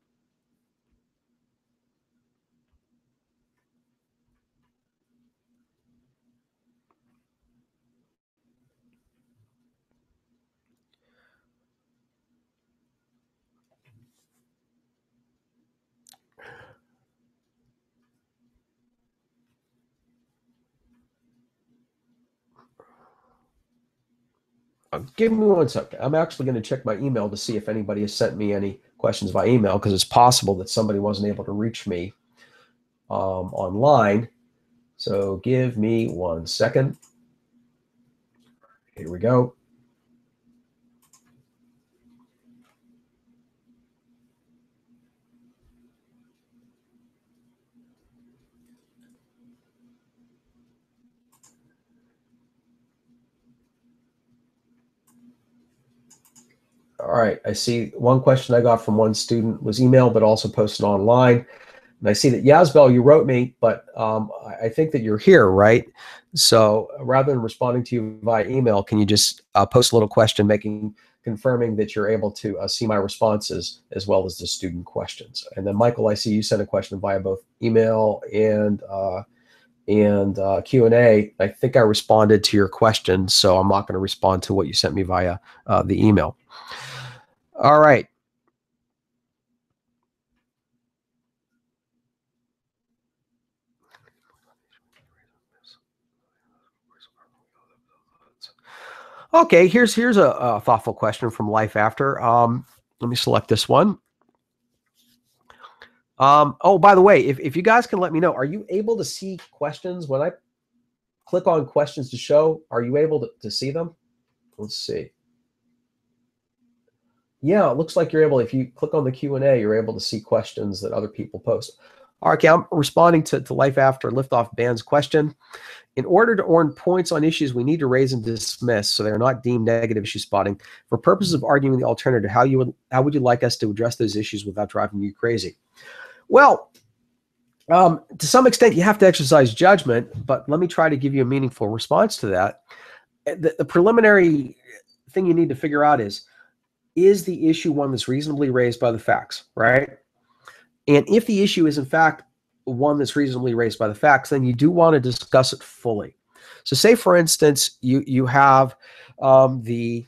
Give me one second. I'm actually going to check my email to see if anybody has sent me any questions by email, because it's possible that somebody wasn't able to reach me online. So give me 1 second. Here we go. All right, I see one question I got from one student was emailed, but also posted online. And I see that, Yazbel, you wrote me, but I think that you're here, right? So rather than responding to you via email, can you just post a little question confirming that you're able to see my responses as well as the student questions? And then, Michael, I see you sent a question via both email and Q&A. I think I responded to your question, so I'm not going to respond to what you sent me via the email. All right. Okay, here's a thoughtful question from Life After. Let me select this one. Oh, by the way, if you guys can let me know, are you able to see questions when I click on questions to show? Are you able to see them? Let's see. Yeah, it looks like you're able. If you click on the Q&A, you're able to see questions that other people post. All right, okay, I'm responding to Life After Liftoff Band's question. In order to earn points on issues we need to raise and dismiss so they are not deemed negative issue spotting, for purposes of arguing the alternative, how would you like us to address those issues without driving you crazy? Well, to some extent, you have to exercise judgment, but let me try to give you a meaningful response to that. The preliminary thing you need to figure out is the issue one that's reasonably raised by the facts, right? And if the issue is, in fact, one that's reasonably raised by the facts, then you do want to discuss it fully. So say, for instance, you have the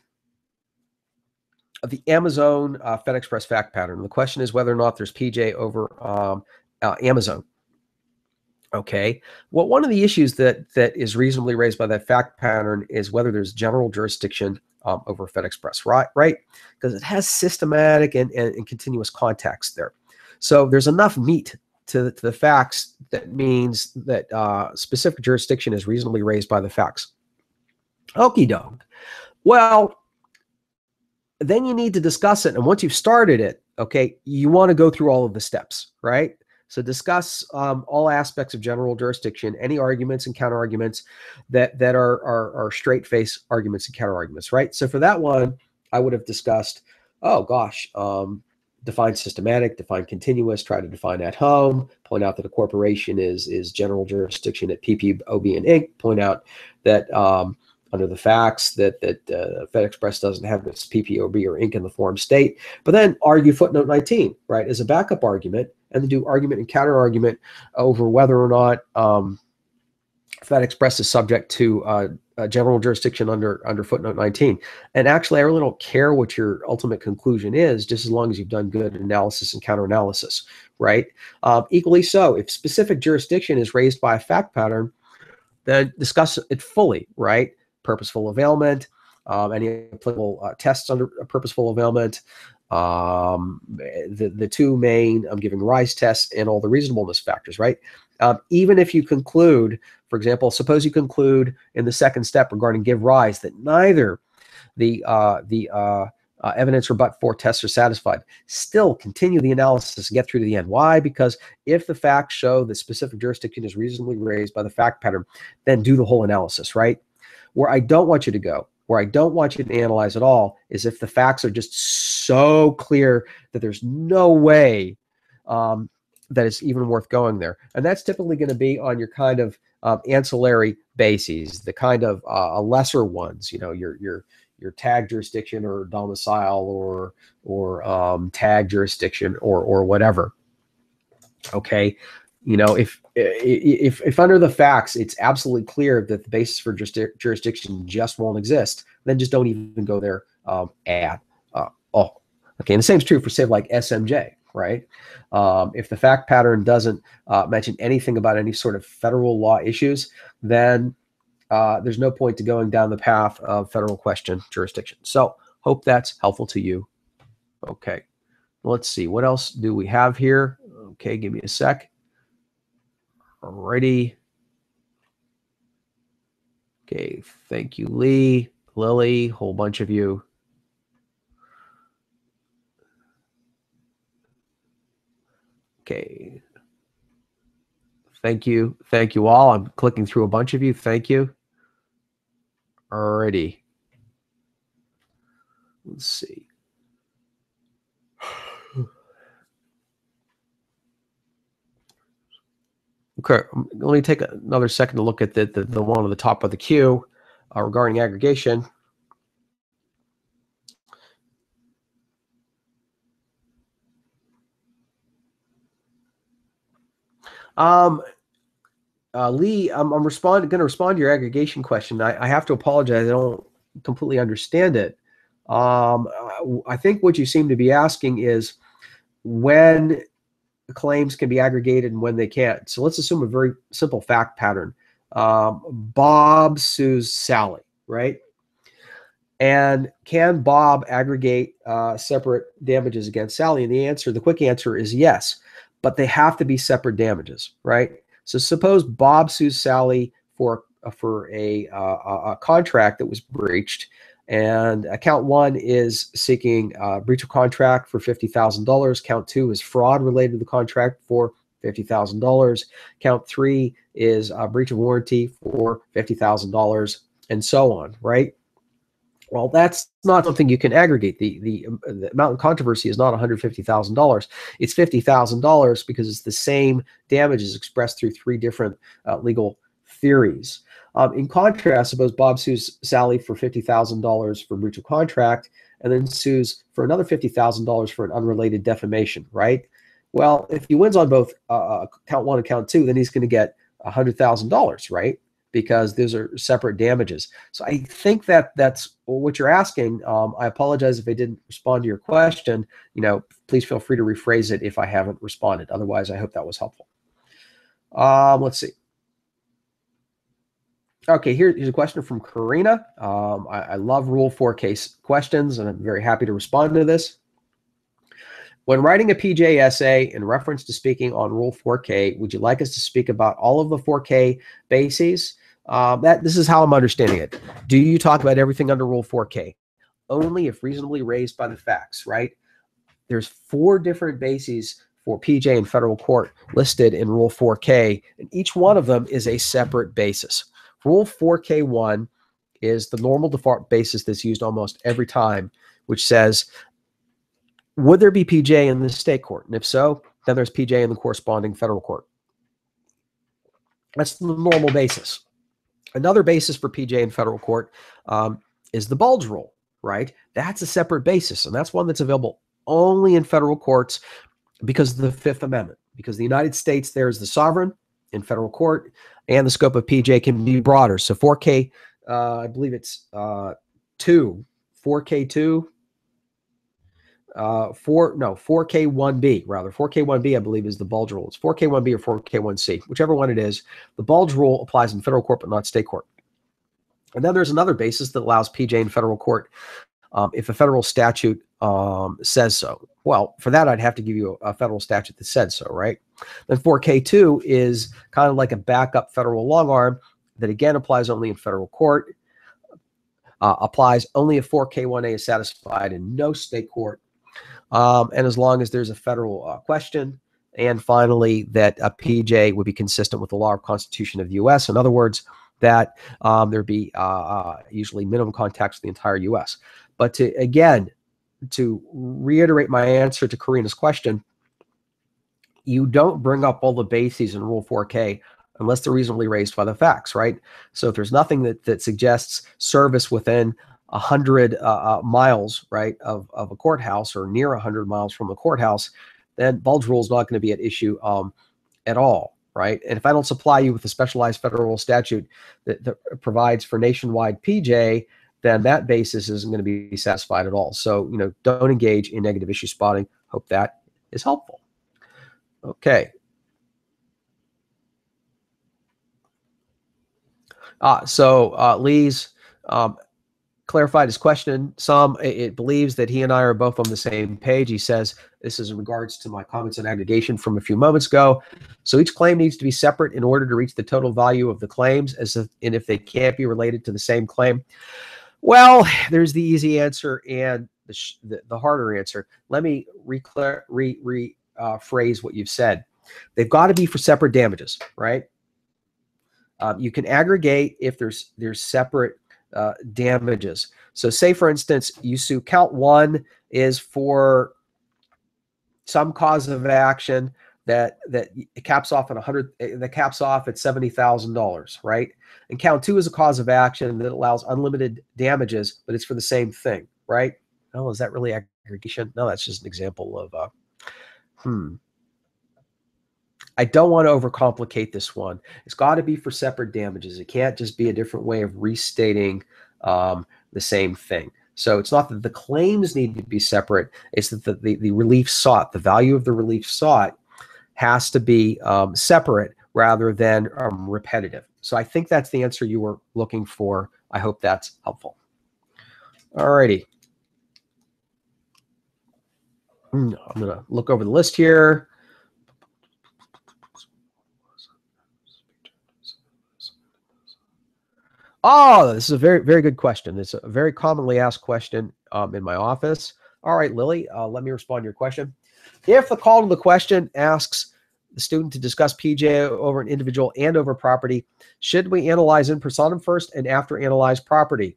Amazon FedExpress fact pattern. The question is whether or not there's PJ over Amazon. Okay. Well, one of the issues that is reasonably raised by that fact pattern is whether there's general jurisdiction over FedExpress, right? Because it has systematic and continuous context there. So there's enough meat to the facts that means that specific jurisdiction is reasonably raised by the facts. Okie doke. Well, then you need to discuss it. And once you've started it, okay, you want to go through all of the steps, right? So discuss all aspects of general jurisdiction, any arguments and counter arguments that are straight face arguments and counter arguments, right? So for that one, I would have discussed, oh gosh, define systematic, define continuous, try to define at home, point out that a corporation is general jurisdiction at PP, OB, and Inc., point out that under the facts that FedExpress doesn't have its PP, OB, or Inc. in the form state, but then argue footnote 19, right, as a backup argument, and then do argument and counter argument over whether or not FedExpress is subject to general jurisdiction under footnote 19. And actually, I really don't care what your ultimate conclusion is, just as long as you've done good analysis and counter analysis, right? Equally so, if specific jurisdiction is raised by a fact pattern, then discuss it fully, right? Purposeful availment, any applicable tests under purposeful availment, the two main giving rise tests, and all the reasonableness factors, right? Even if you conclude, for example, suppose you conclude in the second step regarding give rise that neither the evidence or but-for tests are satisfied, still continue the analysis and get through to the end. Why? Because if the facts show that specific jurisdiction is reasonably raised by the fact pattern, then do the whole analysis, right? Where I don't want you to go, where I don't want you to analyze at all, is if the facts are just so clear that there's no way that it's even worth going there. And that's typically going to be on your kind of ancillary bases, the kind of lesser ones, you know, your tag jurisdiction or domicile or tag jurisdiction or whatever. Okay. You know, if under the facts, it's absolutely clear that the basis for jurisdiction just won't exist, then just don't even go there at all. Okay. And the same is true for, say, like SMJ, right? If the fact pattern doesn't mention anything about any sort of federal law issues, then there's no point to going down the path of federal question jurisdiction. So hope that's helpful to you. Okay, let's see. What else do we have here? Okay, give me a sec. Alrighty. Okay, thank you, Lee, Lily, whole bunch of you. Okay. Thank you. Thank you all. I'm clicking through a bunch of you. Thank you. Alrighty. Let's see. Okay, let me take another second to look at the one on the top of the queue regarding aggregation. Lee, I'm going to respond to your aggregation question. I have to apologize. I don't completely understand it. I think what you seem to be asking is when claims can be aggregated and when they can't. So let's assume a very simple fact pattern. Bob sues Sally, right? And can Bob aggregate separate damages against Sally? And the quick answer is yes, but they have to be separate damages, right? So suppose Bob sues Sally for a contract that was breached, and count one is seeking breach of contract for $50,000. Count two is fraud related to the contract for $50,000. Count three is breach of warranty for $50,000, and so on, right? Well, that's not something you can aggregate. The amount of controversy is not $150,000. It's $50,000 because it's the same damages expressed through three different legal theories. In contrast, suppose Bob sues Sally for $50,000 for breach of contract and then sues for another $50,000 for an unrelated defamation, right? Well, if he wins on both count one and count two, then he's going to get $100,000, right? Because those are separate damages. So I think that's what you're asking. I apologize if I didn't respond to your question. Please feel free to rephrase it if I haven't responded. Otherwise, I hope that was helpful. Let's see. Okay, here's a question from Karina. I love Rule 4 case questions, and I'm very happy to respond to this. When writing a PJ essay in reference to speaking on Rule 4K, would you like us to speak about all of the 4K bases? This is how I'm understanding it. Do you talk about everything under Rule 4K? Only if reasonably raised by the facts, right? There's 4 different bases for PJ in federal court listed in Rule 4K, and each one of them is a separate basis. Rule 4K1 is the normal default basis that's used almost every time, which says, would there be PJ in the state court? And if so, then there's PJ in the corresponding federal court. That's the normal basis. Another basis for PJ in federal court is the bulge rule, right? That's a separate basis, and that's one that's available only in federal courts because of the Fifth Amendment, because the United States there is the sovereign in federal court, and the scope of PJ can be broader. So 4K, I believe it's 4K2, 4K1B rather. 4K1B, I believe, is the bulge rule. It's 4K1B or 4K1C, whichever one it is. The bulge rule applies in federal court, but not state court. And then there's another basis that allows PJ in federal court if a federal statute says so. Well, for that, I'd have to give you a federal statute that said so, right? Then 4K2 is kind of like a backup federal long arm that, again, applies only in federal court, applies only if 4K1A is satisfied in no state court, and as long as there's a federal question, and finally, that a PJ would be consistent with the law or Constitution of the U.S. In other words, that there'd be usually minimum contacts with the entire U.S. But to reiterate my answer to Karina's question, you don't bring up all the bases in Rule 4K unless they're reasonably raised by the facts, right? So if there's nothing that suggests service within 100 miles, right, of a courthouse or near 100 miles from a courthouse, then bulge rule is not going to be at issue at all, right? And if I don't supply you with a specialized federal statute that provides for nationwide PJ, then that basis isn't going to be satisfied at all. So, don't engage in negative issue spotting. Hope that is helpful. Okay. Lee's clarified his question. It believes that he and I are both on the same page. He says, this is in regards to my comments on aggregation from a few moments ago. So each claim needs to be separate in order to reach the total value of the claims, and if they can't be related to the same claim. Well, there's the easy answer and the harder answer. Let me rephrase what you've said. They've got to be for separate damages, right? You can aggregate if there's separate damages. So say, for instance, you sue count 1 is for some cause of action that caps off at $70,000, right? And count 2 is a cause of action that allows unlimited damages, but it's for the same thing, right? Oh, is that really aggregation? No, that's just an example of I don't want to overcomplicate this one. It's got to be for separate damages. It can't just be a different way of restating the same thing. So it's not that the claims need to be separate. It's that the relief sought, the value of the relief sought, has to be separate rather than repetitive. So I think that's the answer you were looking for. I hope that's helpful. All righty. I'm going to look over the list here. Oh, this is a very, very good question. It's a very commonly asked question in my office. All right, Lily, let me respond to your question. If the call to the question asks the student to discuss PJ over an individual and over property, should we analyze in personam first and after analyze property?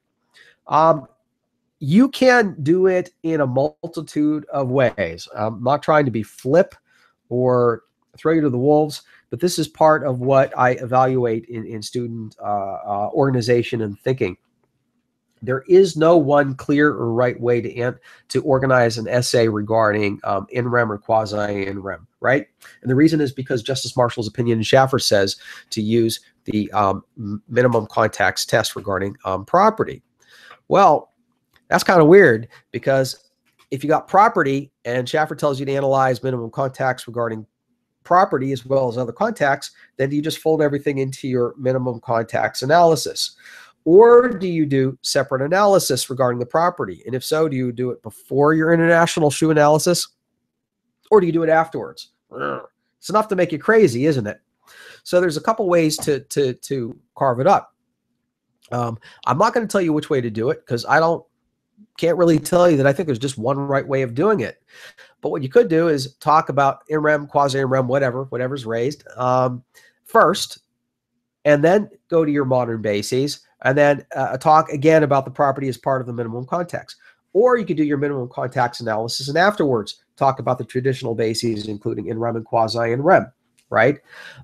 You can do it in a multitude of ways. I'm not trying to be flip or throw you to the wolves, but this is part of what I evaluate in student organization and thinking. There is no one clear or right way to organize an essay regarding in rem or quasi in rem, right? And the reason is because Justice Marshall's opinion in Schaffer says to use the minimum contacts test regarding property. Well, that's kind of weird, because if you got property and Schaffer tells you to analyze minimum contacts regarding property as well as other contacts, then do you just fold everything into your minimum contacts analysis? Or do you do separate analysis regarding the property? And if so, do you do it before your international shoe analysis, or do you do it afterwards? It's enough to make you crazy, isn't it? So there's a couple ways to carve it up. I'm not going to tell you which way to do it, because can't really tell you that I think there's just one right way of doing it. But what you could do is talk about in rem, quasi in rem, whatever's raised first, and then go to your modern bases, and then talk again about the property as part of the minimum contacts. Or you could do your minimum contacts analysis and afterwards talk about the traditional bases, including in rem and quasi in rem, right?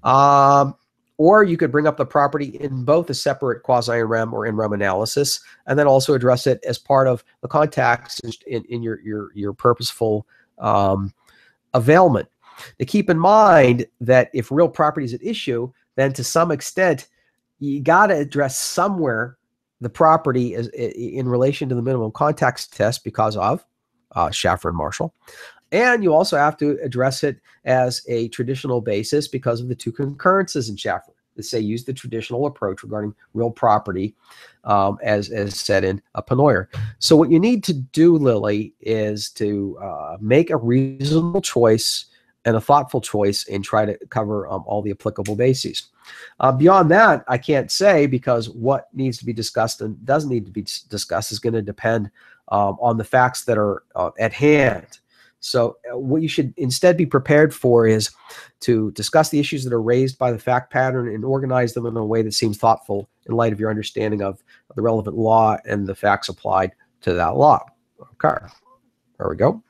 Or you could bring up the property in both a separate quasi in rem or in rem analysis, and then also address it as part of the contacts in your purposeful availment. To keep in mind that if real property is at issue, then to some extent you got to address somewhere the property is in relation to the minimum contacts test because of Schaffer and Marshall. And you also have to address it as a traditional basis because of the two concurrences in Schaffer that say use the traditional approach regarding real property as said in Penoyer. So what you need to do, Lily, is to make a reasonable choice and a thoughtful choice and try to cover all the applicable bases. Beyond that, I can't say, because what needs to be discussed and doesn't need to be discussed is going to depend on the facts that are at hand. So what you should instead be prepared for is to discuss the issues that are raised by the fact pattern and organize them in a way that seems thoughtful in light of your understanding of the relevant law and the facts applied to that law. Okay, there we go.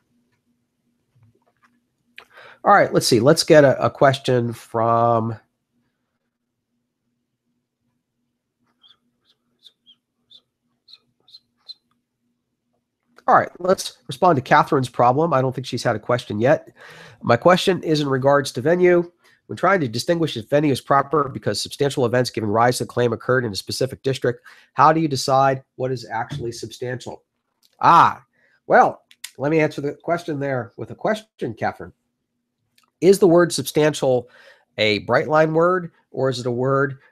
All right, let's see. Let's get a question from... All right, let's respond to Catherine's problem. I don't think she's had a question yet. My question is in regards to venue. When trying to distinguish if venue is proper because substantial events giving rise to the claim occurred in a specific district, how do you decide what is actually substantial? Well, let me answer the question there with a question, Catherine. Is the word substantial a bright line word, or is it a word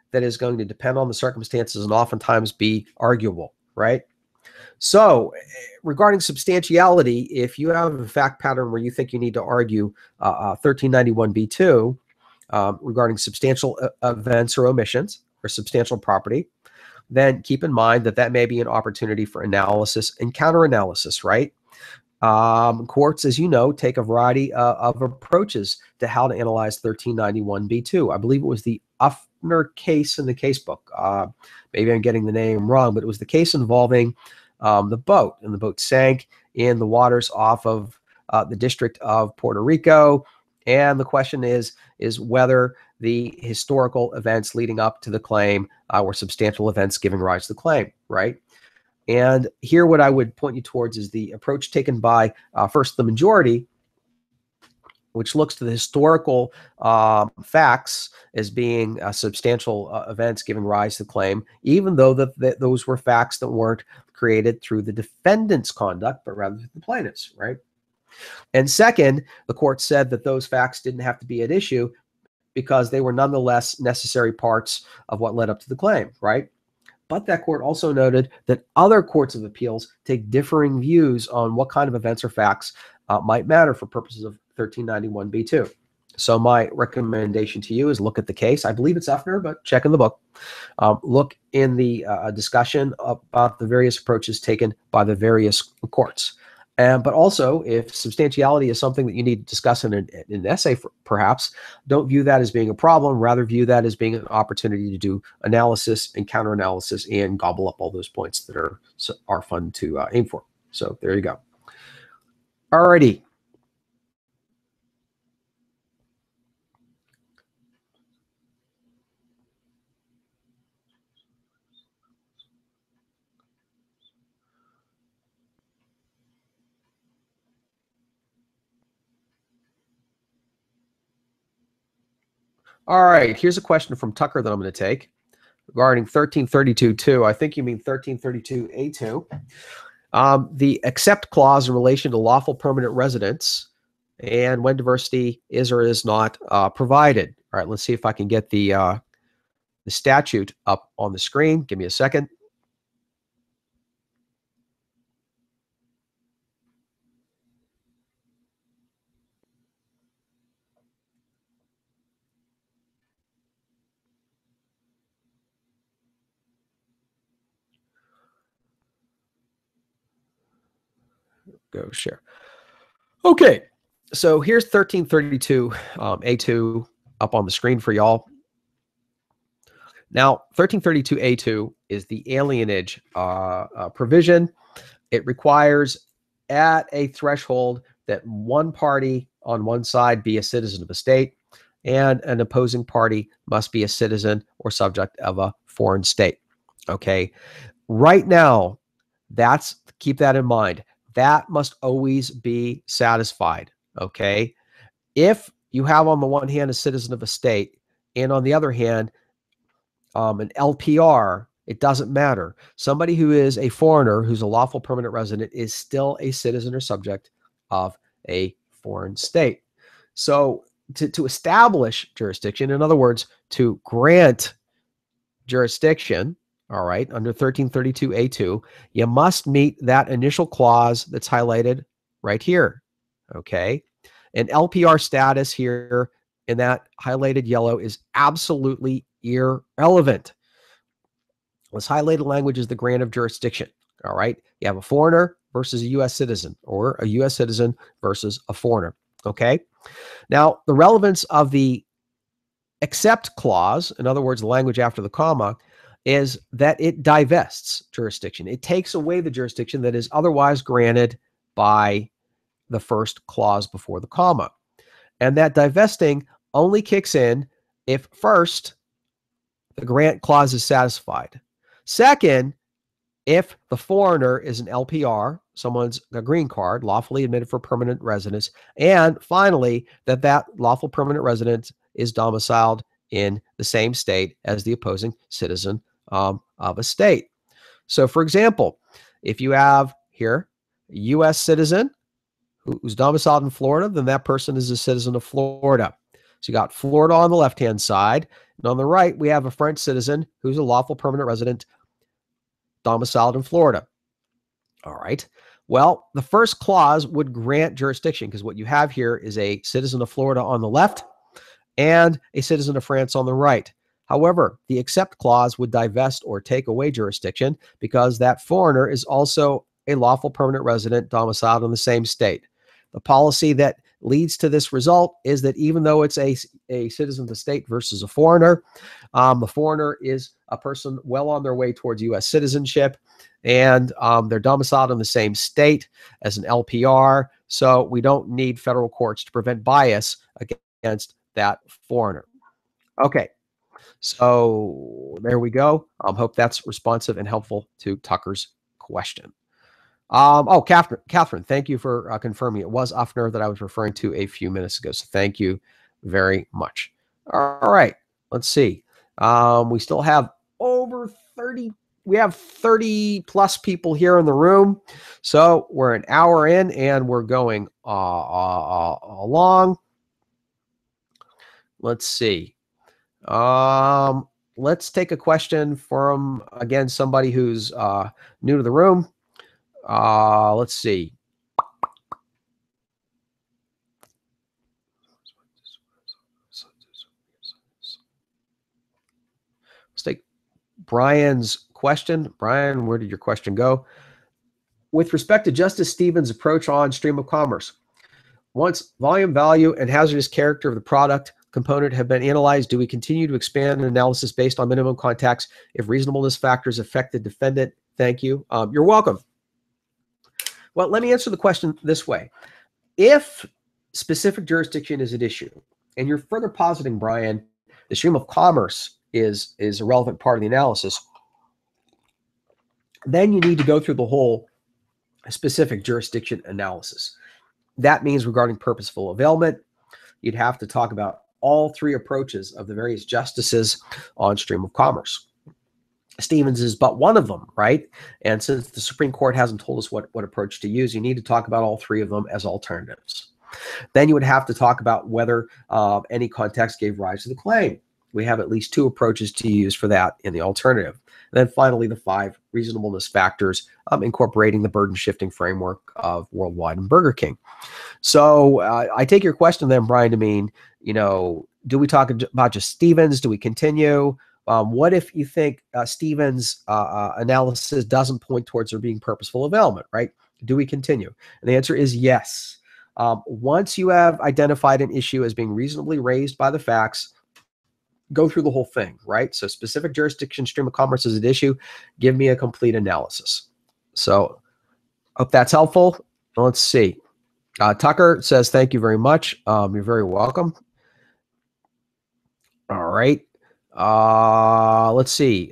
that is going to depend on the circumstances and oftentimes be arguable, right? So regarding substantiality, if you have a fact pattern where you think you need to argue 1391b2 regarding substantial events or omissions or substantial property, then keep in mind that that may be an opportunity for analysis and counter-analysis, right? Courts, as you know, take a variety of approaches to how to analyze 1391b2. I believe it was the Uffner case in the casebook. Maybe I'm getting the name wrong, but it was the case involving the boat, and the boat sank in the waters off of the District of Puerto Rico. And the question is whether the historical events leading up to the claim were substantial events giving rise to the claim, right? And here what I would point you towards is the approach taken by first the majority, which looks to the historical facts as being substantial events giving rise to the claim, even though those were facts that weren't created through the defendant's conduct, but rather the plaintiff's, right? And second, the court said that those facts didn't have to be at issue because they were nonetheless necessary parts of what led up to the claim, right? But that court also noted that other courts of appeals take differing views on what kind of events or facts might matter for purposes of 1391b2. So my recommendation to you is look at the case. I believe it's Uffner, but check in the book. Look in the discussion about the various approaches taken by the various courts. But also, if substantiality is something that you need to discuss in an essay, perhaps, don't view that as being a problem. Rather, view that as being an opportunity to do analysis and counter-analysis and gobble up all those points that are fun to aim for. So there you go. Alrighty. All right, here's a question from Tucker that I'm going to take regarding 1332.2. I think you mean 1332A2. The accept clause in relation to lawful permanent residence and when diversity is or is not provided. All right, let's see if I can get the statute up on the screen. Give me a second. Go share. Okay, so here's 1332 A2 up on the screen for y'all. Now, 1332 A2 is the alienage provision. It requires at a threshold that one party on one side be a citizen of a state and an opposing party must be a citizen or subject of a foreign state. Okay, right now, keep that in mind. That must always be satisfied, okay? If you have on the one hand a citizen of a state and on the other hand an LPR, it doesn't matter. Somebody who is a foreigner who's a lawful permanent resident is still a citizen or subject of a foreign state. So to establish jurisdiction, in other words, to grant jurisdiction, all right, under 1332A2, you must meet that initial clause that's highlighted right here, okay? And LPR status here in that highlighted yellow is absolutely irrelevant. This highlighted language is the grant of jurisdiction, all right? You have a foreigner versus a U.S. citizen or a U.S. citizen versus a foreigner, okay? Now, the relevance of the except clause, in other words, the language after the comma, is that it divests jurisdiction. It takes away the jurisdiction that is otherwise granted by the first clause before the comma. And that divesting only kicks in if first, the grant clause is satisfied. Second, if the foreigner is an LPR, someone's a green card, lawfully admitted for permanent residence. And finally, that lawful permanent resident is domiciled in the same state as the opposing citizen of a state. So for example, if you have here a U.S. citizen who's domiciled in Florida, then that person is a citizen of Florida. So you got Florida on the left-hand side. And on the right, we have a French citizen who's a lawful permanent resident domiciled in Florida. All right. Well, the first clause would grant jurisdiction because what you have here is a citizen of Florida on the left and a citizen of France on the right. However, the accept clause would divest or take away jurisdiction because that foreigner is also a lawful permanent resident domiciled in the same state. The policy that leads to this result is that even though it's a citizen of the state versus a foreigner, the foreigner is a person well on their way towards U.S. citizenship, and they're domiciled in the same state as an LPR, so we don't need federal courts to prevent bias against that foreigner. Okay, so there we go. Hope that's responsive and helpful to Tucker's question. Oh, Catherine, thank you for confirming. It was Uffner that I was referring to a few minutes ago, so thank you very much. All right, let's see. We still have over 30. We have 30 plus people here in the room, so we're an hour in and we're going along. Let's see. Let's take a question from, again, somebody who's new to the room. Let's see. Let's take Brian's question. Brian, where did your question go? With respect to Justice Stevens' approach on stream of commerce, once volume, value, and hazardous character of the product component have been analyzed, do we continue to expand an analysis based on minimum contacts if reasonableness factors affect the defendant? Thank you. You're welcome. Well, let me answer the question this way. If specific jurisdiction is at issue, and you're further positing, Brian, the stream of commerce is a relevant part of the analysis, then you need to go through the whole specific jurisdiction analysis. That means regarding purposeful availment, you'd have to talk about all three approaches of the various justices on stream of commerce. Stevens is but one of them, right? And since the Supreme Court hasn't told us what approach to use, you need to talk about all three of them as alternatives. Then you would have to talk about whether any context gave rise to the claim. We have at least two approaches to use for that in the alternative. And then finally, the 5 reasonableness factors, incorporating the burden shifting framework of Worldwide and Burger King. So I take your question then, Brian, to mean, do we talk about just Stevens? Do we continue? What if you think Stevens' analysis doesn't point towards there being purposeful availment, right? Do we continue? And the answer is yes. Once you have identified an issue as being reasonably raised by the facts, go through the whole thing, right? So specific jurisdiction, stream of commerce is at issue. Give me a complete analysis. So hope that's helpful. Let's see. Tucker says, thank you very much. You're very welcome. All right. Let's see.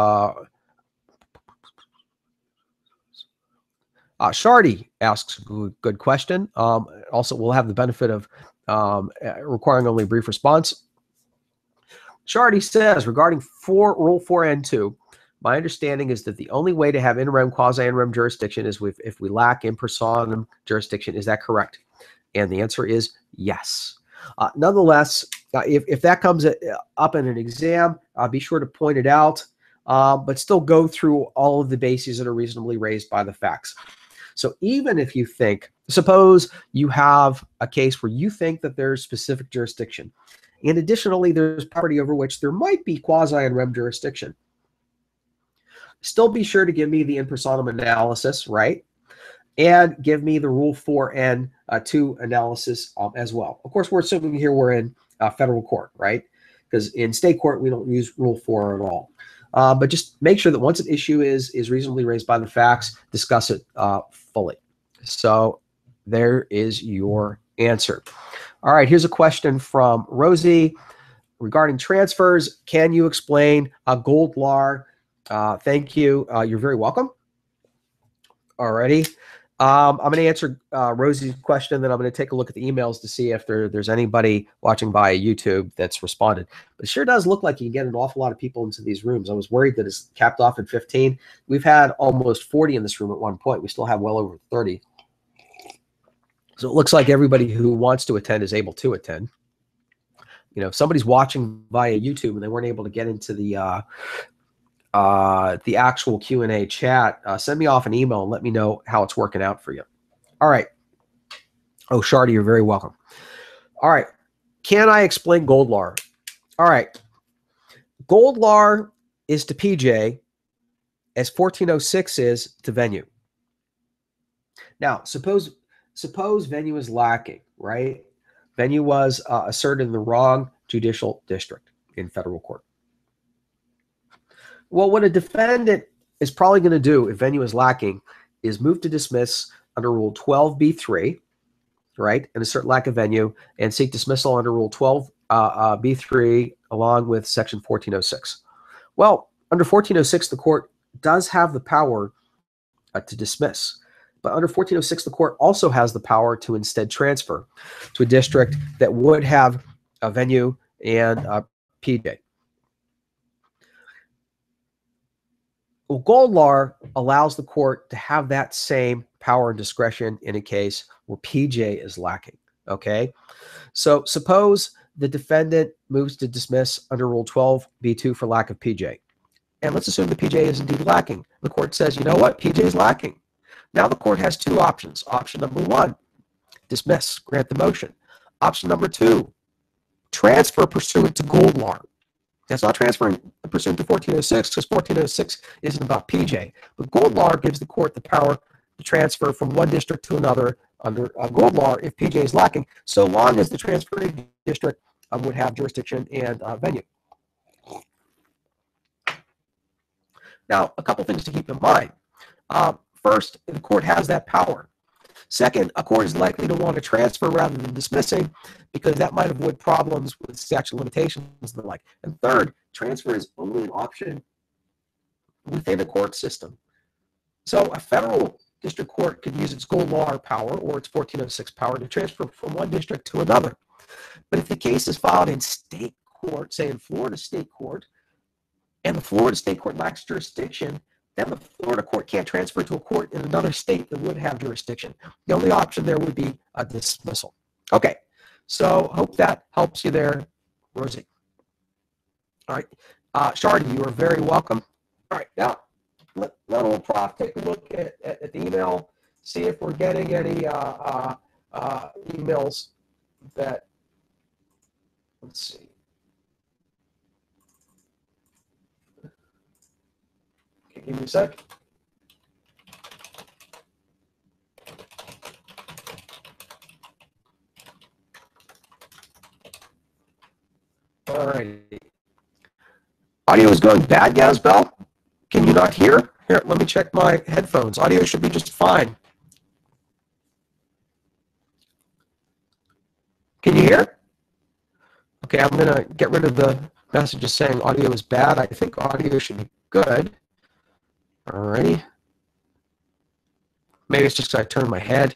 Shardy asks a good question. Also, we'll have the benefit of requiring only a brief response. Shardy says, regarding Rule 4N2, my understanding is that the only way to have in rem, quasi-in rem jurisdiction is if we lack in personam jurisdiction. Is that correct? And the answer is yes. Nonetheless, if that comes up in an exam, be sure to point it out, but still go through all of the bases that are reasonably raised by the facts. So even if you think, suppose you have a case where you think that there's specific jurisdiction, and additionally, there's property over which there might be quasi-in rem jurisdiction, still be sure to give me the in personam analysis, right? And give me the Rule 4N2 analysis as well. Of course, we're assuming here we're in federal court, right? Because in state court, we don't use Rule 4 at all. But just make sure that once an issue is reasonably raised by the facts, discuss it fully. So there is your answer. All right, here's a question from Rosie regarding transfers. Can you explain Goldlawr? Thank you. You're very welcome. Alrighty. I'm going to answer Rosie's question, then I'm going to take a look at the emails to see if there's anybody watching via YouTube that's responded. But it sure does look like you can get an awful lot of people into these rooms. I was worried that it's capped off at 15. We've had almost 40 in this room at one point. We still have well over 30. So it looks like everybody who wants to attend is able to attend. if somebody's watching via YouTube and they weren't able to get into the actual Q&A chat, send me off an email and let me know how it's working out for you. All right. Oh, Shardy, you're very welcome. All right. Can I explain Goldlawr? All right. Goldlawr is to PJ as 1406 is to venue. Now, suppose venue is lacking, right? Venue was asserted in the wrong judicial district in federal court. Well, what a defendant is probably going to do if venue is lacking is move to dismiss under Rule 12b3, right, and assert lack of venue, and seek dismissal under Rule 12b3 along with Section 1406. Well, under 1406, the court does have the power to dismiss. But under 1406, the court also has the power to instead transfer to a district that would have a venue and a PJ. Well, Goldlawr allows the court to have that same power and discretion in a case where PJ is lacking. Okay, so suppose the defendant moves to dismiss under Rule 12b2 for lack of PJ. And let's assume the PJ is indeed lacking. The court says, you know what, PJ is lacking. Now the court has two options. Option number one, dismiss, grant the motion. Option number two, transfer pursuant to Goldlawr. That's not transferring pursuant to 1406 because 1406 isn't about PJ. But Goldlawr gives the court the power to transfer from one district to another under Goldlawr if PJ is lacking, so long as the transferring district would have jurisdiction and venue. Now, a couple things to keep in mind. First, the court has that power. Second, a court is likely to want to transfer rather than dismissing because that might avoid problems with statute of limitations and the like. And third, transfer is only an option within a court system. So a federal district court could use its Goldlawr power or its 1406 power to transfer from one district to another. But if the case is filed in state court, say in Florida state court, and the Florida state court lacks jurisdiction, then the Florida court can't transfer to a court in another state that would have jurisdiction. The only option there would be a dismissal. Okay, so hope that helps you there, Rosie. All right, Shardy, you are very welcome. All right, now let old Prof take a look at the email, see if we're getting any emails that, let's see. Okay, give me a sec. All right. Audio is going bad, Gazbell? Can you not hear? Here, let me check my headphones. Audio should be just fine. Can you hear? Okay, I'm going to get rid of the messages saying audio is bad. I think audio should be good. All righty. Maybe it's just because I turned my head.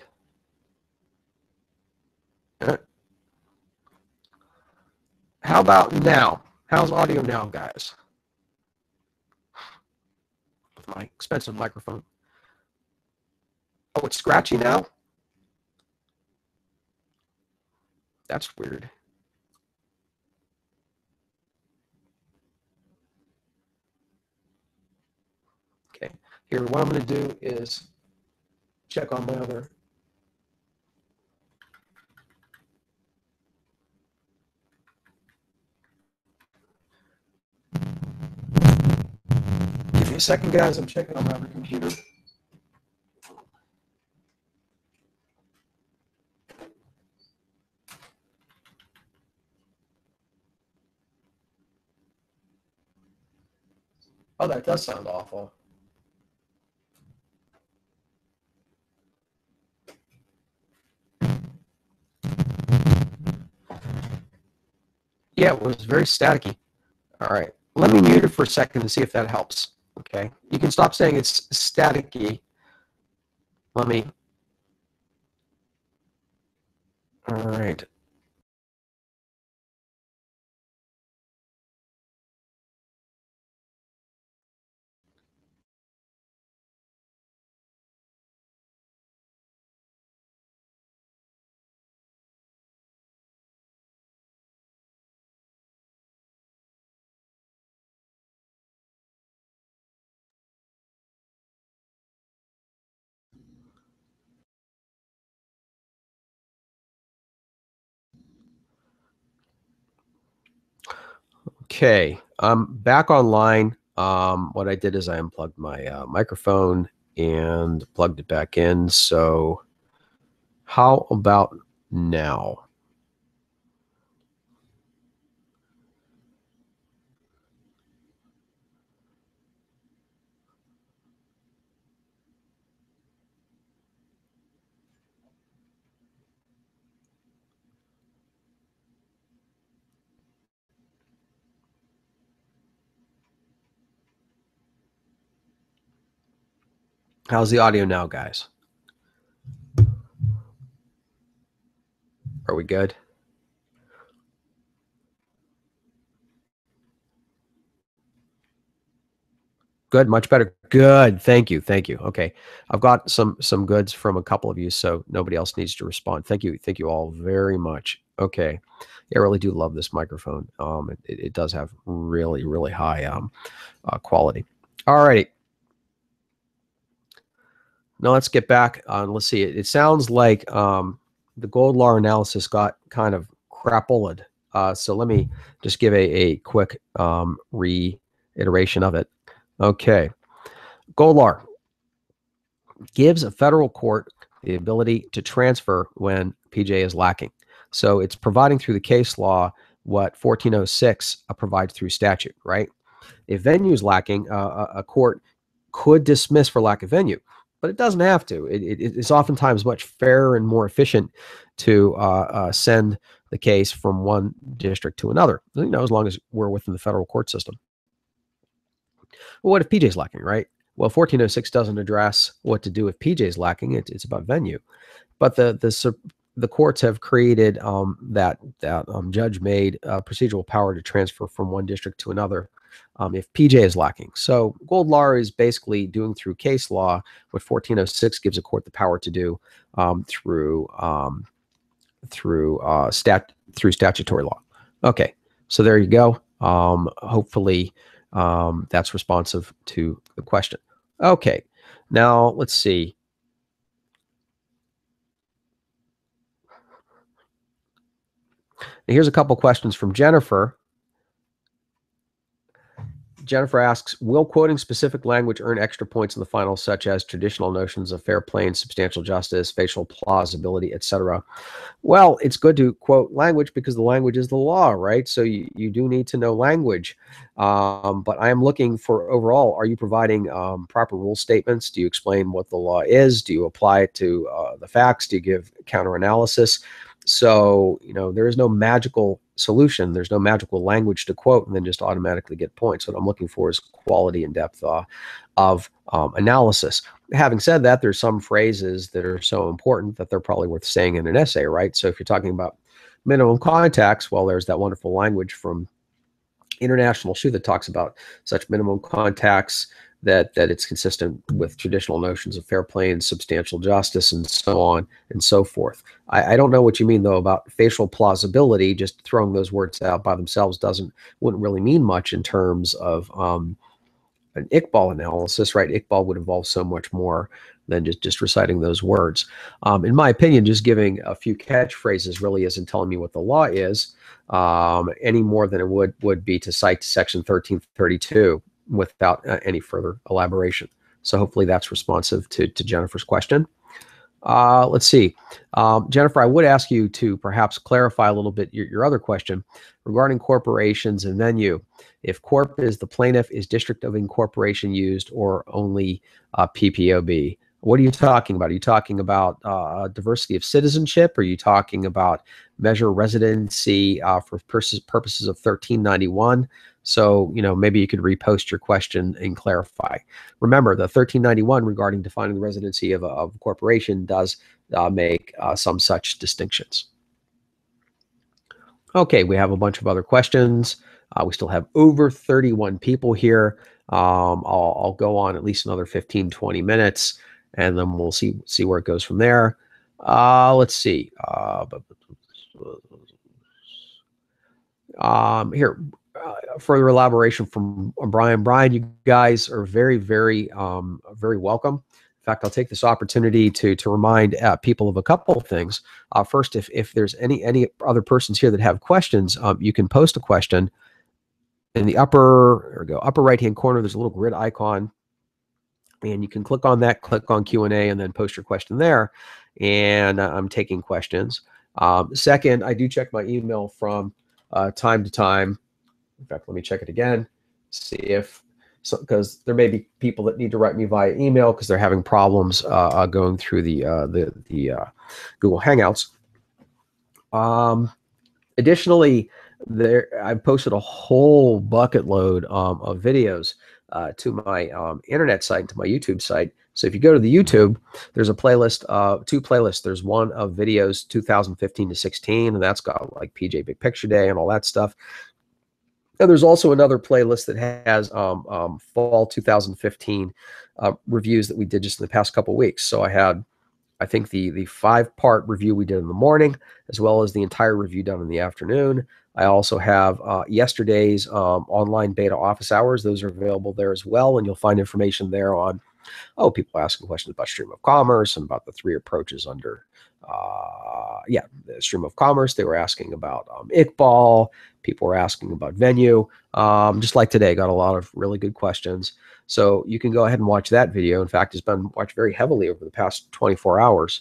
How about now? How's audio now, guys? With my expensive microphone. Oh, it's scratchy now? That's weird. Okay, here, what I'm going to do is check on my other. Give me a second, guys. I'm checking on my other computer. Oh, that does sound awful. Yeah, it was very staticky. All right. Let me mute it for a second to see if that helps. Okay. You can stop saying it's staticky. Let me. All right. Okay, I'm back online. What I did is I unplugged my microphone and plugged it back in. So how about now? How's the audio now, guys? Are we good? Good, much better. Good. Thank you. Thank you. Okay. I've got some goods from a couple of you, so nobody else needs to respond. Thank you. Thank you all very much. Okay. Yeah, I really do love this microphone. It does have really, really high quality. All righty. Now let's get back on. Let's see. It sounds like the Goldlawr analysis got kind of crapuled. So let me just give a quick reiteration of it. Okay. Goldlawr gives a federal court the ability to transfer when PJ is lacking. So it's providing through the case law what 1406 provides through statute, right? If venue is lacking, a court could dismiss for lack of venue, but it doesn't have to. It's oftentimes much fairer and more efficient to send the case from one district to another, as long as we're within the federal court system. Well, what if PJ is lacking, right? Well, 1406 doesn't address what to do if PJ is lacking. It's about venue. But the courts have created that judge-made procedural power to transfer from one district to another if PJ is lacking. So Goldlawr is basically doing through case law what 1406 gives a court the power to do through statutory law. Okay, so there you go. Hopefully that's responsive to the question. Okay, now let's see. Here's a couple questions from Jennifer. Jennifer asks, will quoting specific language earn extra points in the final, such as traditional notions of fair play and substantial justice, facial plausibility, etc.? Well, it's good to quote language because the language is the law, right? So you do need to know language. But I am looking for overall, are you providing proper rule statements? Do you explain what the law is? Do you apply it to the facts? Do you give counter analysis? So, there is no magical solution. There's no magical language to quote and then just automatically get points. What I'm looking for is quality and depth of analysis. Having said that, there's some phrases that are so important that they're probably worth saying in an essay, right? So if you're talking about minimum contacts, well, there's that wonderful language from International Shoe that talks about such minimum contacts that it's consistent with traditional notions of fair play and substantial justice and so on and so forth. I don't know what you mean, though, about facial plausibility. Just throwing those words out by themselves wouldn't really mean much in terms of an Iqbal analysis, right? Iqbal would involve so much more than just reciting those words. In my opinion, just giving a few catchphrases really isn't telling me what the law is any more than it would be to cite Section 1332 without any further elaboration. So hopefully that's responsive to Jennifer's question. Let's see. Jennifer, I would ask you to perhaps clarify a little bit your other question regarding corporations and venue. If corp is the plaintiff, is district of incorporation used or only PPOB? What are you talking about? Are you talking about diversity of citizenship? Are you talking about measure residency for purposes of 1391? So, maybe you could repost your question and clarify. Remember, the 1391 regarding defining the residency of a corporation does make some such distinctions. Okay, we have a bunch of other questions. We still have over 31 people here. I'll go on at least another 15, 20 minutes, and then we'll see where it goes from there. Let's see. Here. Further elaboration from Brian. Brian, you guys are very, very, very welcome. In fact, I'll take this opportunity to remind people of a couple of things. First, if there's any other persons here that have questions, you can post a question in the upper right-hand corner, there's a little grid icon, and you can click on that, click on Q&A, and then post your question there. And I'm taking questions. Second, I do check my email from time to time. In fact, let me check it again, see if, because there may be people that need to write me via email because they're having problems going through the Google Hangouts. Additionally, I've posted a whole bucket load of videos to my internet site, to my YouTube site. So if you go to the YouTube, there's a playlist, two playlists. There's one of videos 2015 to 16, and that's got like PJ Big Picture Day and all that stuff. And there's also another playlist that has fall 2015 reviews that we did just in the past couple of weeks. So I had, I think, the 5-part review we did in the morning, as well as the entire review done in the afternoon. I also have yesterday's online beta office hours. Those are available there as well, and you'll find information there on, people asking questions about stream of commerce and about the 3 approaches under, the stream of commerce. They were asking about Iqbal. People were asking about venue. Just like today, got a lot of really good questions. So you can go ahead and watch that video. In fact, it's been watched very heavily over the past 24 hours.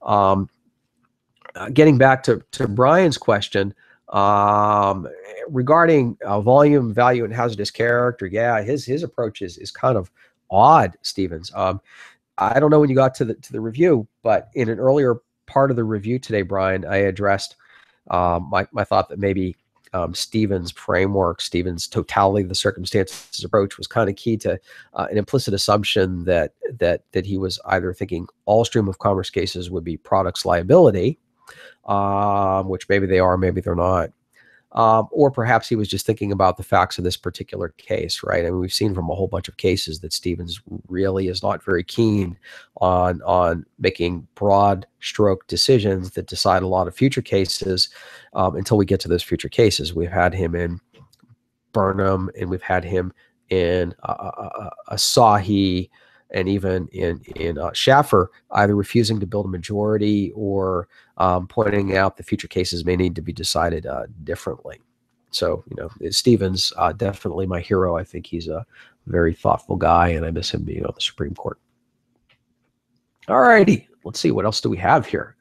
Getting back to Brian's question, regarding volume, value, and hazardous character, yeah, his approach is kind of odd, Stevens. I don't know when you got to the review, but in an earlier part of the review today, Brian, I addressed my thought that maybe Stevens' framework, Stevens' totality of the circumstances approach was kind of key to an implicit assumption that he was either thinking all stream of commerce cases would be products liability, which maybe they are, maybe they're not. Or perhaps he was just thinking about the facts of this particular case, right? I mean, we've seen from a whole bunch of cases that Stevens really is not very keen on making broad stroke decisions that decide a lot of future cases until we get to those future cases. We've had him in Burnham, and we've had him in Asahi, and even in Schaffer, either refusing to build a majority or pointing out the future cases may need to be decided differently. So, Stevens, definitely my hero. I think he's a very thoughtful guy, and I miss him being on the Supreme Court. All righty, let's see, what else do we have here?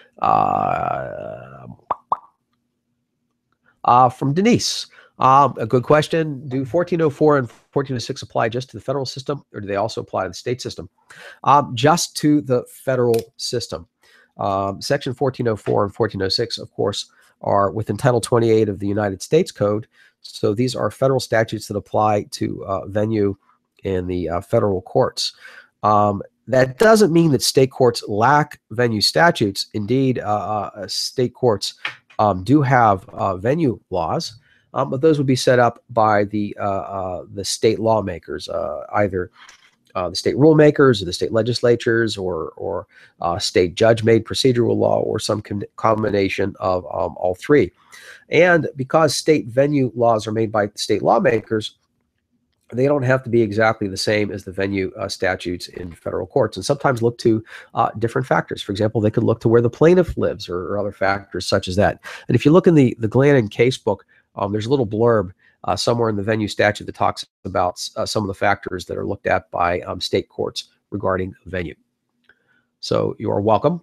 From Denise. A good question. Do 1404 and 1406 apply just to the federal system, or do they also apply to the state system? Just to the federal system. Section 1404 and 1406, of course, are within Title 28 of the United States Code. So these are federal statutes that apply to venue in the federal courts. That doesn't mean that state courts lack venue statutes. Indeed, state courts do have venue laws. But those would be set up by the state lawmakers, either the state rule makers or the state legislatures, or state judge-made procedural law, or some combination of all 3. And because state venue laws are made by state lawmakers, they don't have to be exactly the same as the venue statutes in federal courts, and sometimes look to different factors. For example, they could look to where the plaintiff lives, or other factors such as that. And if you look in the Glannon case book, there's a little blurb somewhere in the venue statute that talks about some of the factors that are looked at by state courts regarding venue. So you are welcome.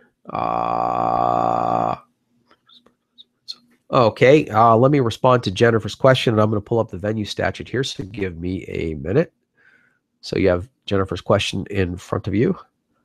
Okay, let me respond to Jennifer's question, and I'm going to pull up the venue statute here, so give me a minute. So you have Jennifer's question in front of you.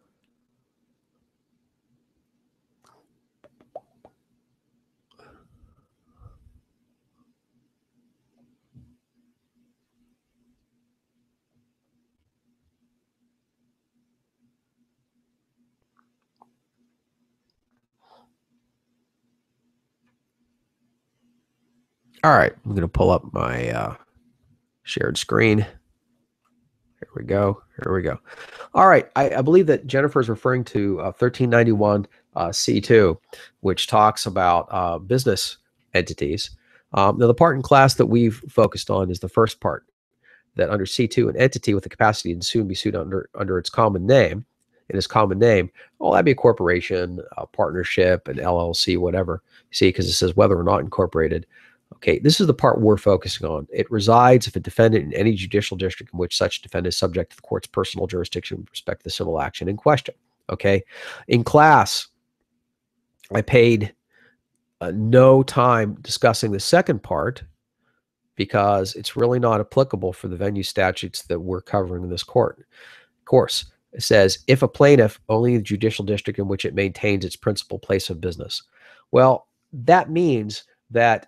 All right, I'm going to pull up my shared screen. Here we go. Here we go. All right, I believe that Jennifer is referring to 1391 C2, which talks about business entities. Now, the part in class that we've focused on is the first part, that under C2, an entity with the capacity to sue and be sued under its common name, well, that'd be a corporation, a partnership, an LLC, whatever. You see, because it says whether or not incorporated. Okay, this is the part we're focusing on. It resides if a defendant in any judicial district in which such defendant is subject to the court's personal jurisdiction with respect to the civil action in question. Okay, in class, I paid no time discussing the second part because it's really not applicable for the venue statutes that we're covering in this course. It says, if a plaintiff, only the judicial district in which it maintains its principal place of business. Well, that means that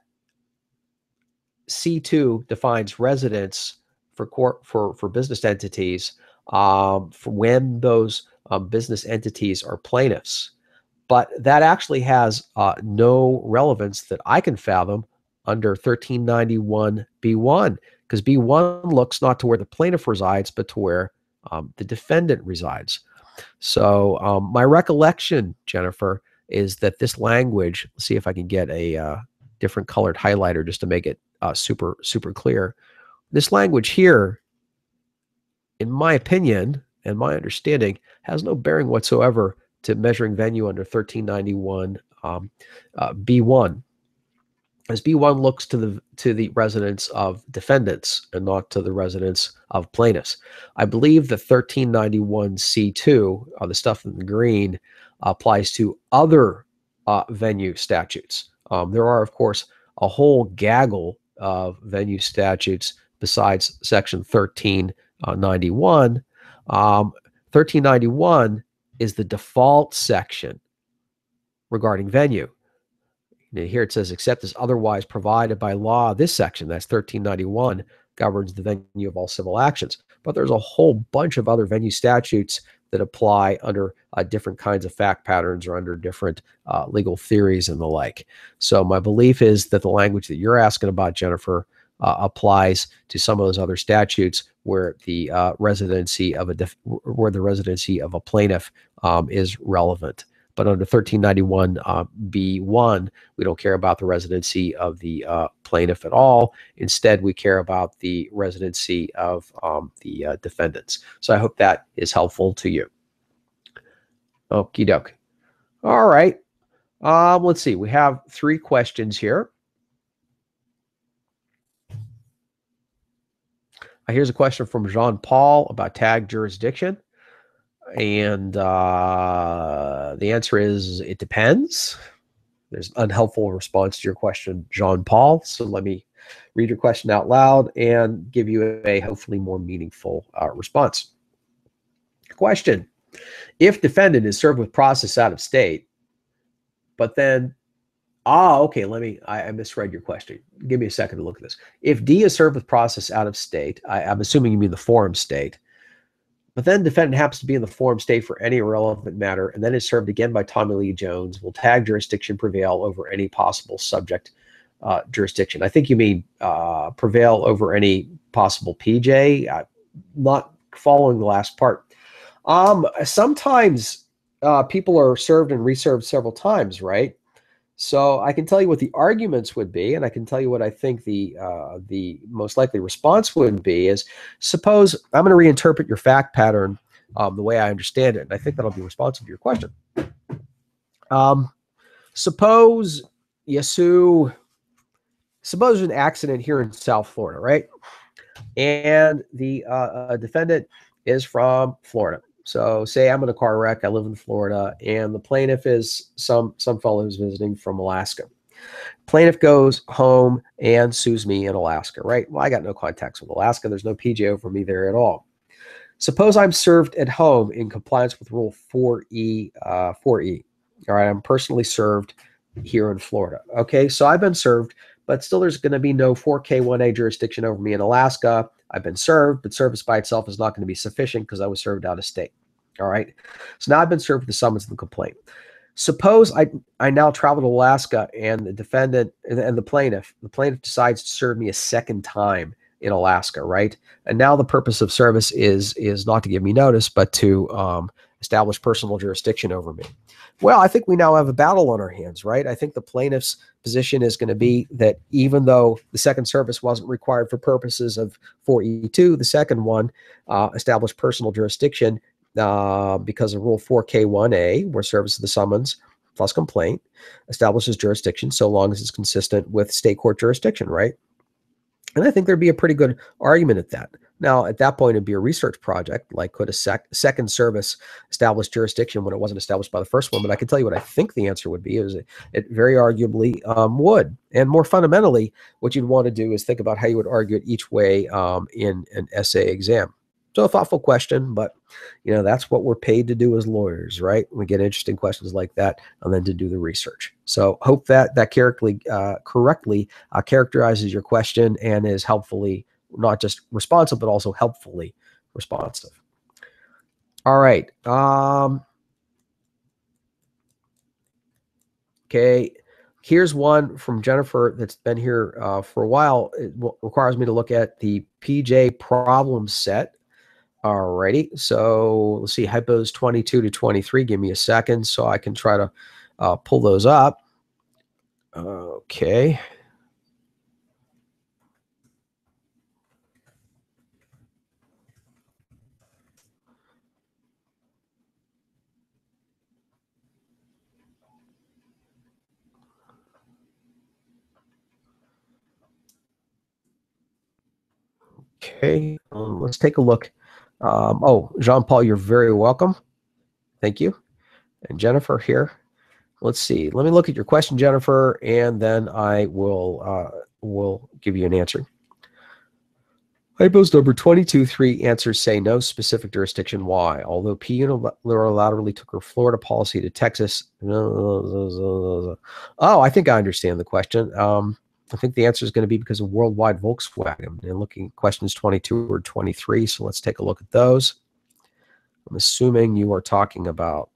C2 defines residence for business entities for when those business entities are plaintiffs. But that actually has no relevance that I can fathom under 1391 B1, because B1 looks not to where the plaintiff resides, but to where the defendant resides. So my recollection, Jennifer, is that this language, let's see if I can get a different colored highlighter just to make it super clear. This language here, in my opinion and my understanding, has no bearing whatsoever to measuring venue under 1391 B1, as B1 looks to the residence of defendants and not to the residence of plaintiffs. I believe the 1391 C2, the stuff in the green, applies to other venue statutes. There are, of course, a whole gaggle of venue statutes besides Section 1391. 1391 is the default section regarding venue. Now, here it says, except as otherwise provided by law, this section, that's 1391, governs the venue of all civil actions. But there's a whole bunch of other venue statutes that apply under different kinds of fact patterns or under different legal theories and the like. So my belief is that the language that you're asking about, Jennifer, applies to some of those other statutes where the residency of a plaintiff is relevant. But under 1391 B1, we don't care about the residency of the plaintiff at all. Instead, we care about the residency of the defendants. So I hope that is helpful to you. Okie doke. All right. Let's see. We have 3 questions here. Here's a question from Jean Paul about tag jurisdiction. And the answer is, it depends. There's an unhelpful response to your question, Jean Paul. So let me read your question out loud and give you a hopefully more meaningful response. Question: if defendant is served with process out of state, but then, okay, I misread your question. Give me a second to look at this. If D is served with process out of state, I'm assuming you mean the forum state, but then defendant happens to be in the forum state for any relevant matter and then is served again by Tommy Lee Jones, will tag jurisdiction prevail over any possible subject jurisdiction? I think you mean prevail over any possible PJ. Not following the last part. Sometimes people are served and reserved several times, right? So I can tell you what the arguments would be, and I can tell you what I think the most likely response would be is, suppose I'm going to reinterpret your fact pattern the way I understand it, and I think that'll be responsive to your question. Suppose suppose there's an accident here in South Florida, right? And the defendant is from Florida. So say I'm in a car wreck, I live in Florida, and the plaintiff is some fellow who's visiting from Alaska. Plaintiff goes home and sues me in Alaska, right? Well, I got no contacts with Alaska. There's no PJ over me there at all. Suppose I'm served at home in compliance with Rule 4E. 4E. All right, I'm personally served here in Florida. Okay, so I've been served, but still there's going to be no 4K1A jurisdiction over me in Alaska. I've been served, but service by itself is not going to be sufficient because I was served out of state. All right. So now I've been served with the summons and the complaint. Suppose I now travel to Alaska and the defendant and the plaintiff decides to serve me a second time in Alaska, right? And now the purpose of service is not to give me notice, but to establish personal jurisdiction over me. Well, I think we now have a battle on our hands, right? I think the plaintiff's position is going to be that even though the second service wasn't required for purposes of 4E2, the second one established personal jurisdiction because of Rule 4K1A, where service of the summons plus complaint establishes jurisdiction so long as it's consistent with state court jurisdiction, right? And I think there'd be a pretty good argument at that. Now, at that point, it'd be a research project, like could a second service establish jurisdiction when it wasn't established by the first one? But I can tell you what I think the answer would be is it very arguably would. And more fundamentally, what you'd want to do is think about how you would argue it each way in an essay exam. So a thoughtful question, but that's what we're paid to do as lawyers, right? We get interesting questions like that, and then to do the research. So hope that correctly characterizes your question and is helpfully not just responsive, but also helpfully responsive. All right. Okay. Here's one from Jennifer that's been here for a while. It requires me to look at the PJ problem set. Alrighty, so let's see, hypos 22 to 23. Give me a second so I can try to pull those up. Okay. Okay, let's take a look. Oh, Jean-Paul, you're very welcome. Thank you. And Jennifer here. Let's see. Let me look at your question, Jennifer, and then I will give you an answer. Hypos number 22.3 answers say no specific jurisdiction. Why? Although P unilaterally took her Florida policy to Texas. Oh, I think I understand the question. I think the answer is going to be because of worldwide Volkswagen. And looking at questions 22 or 23, so let's take a look at those. I'm assuming you are talking about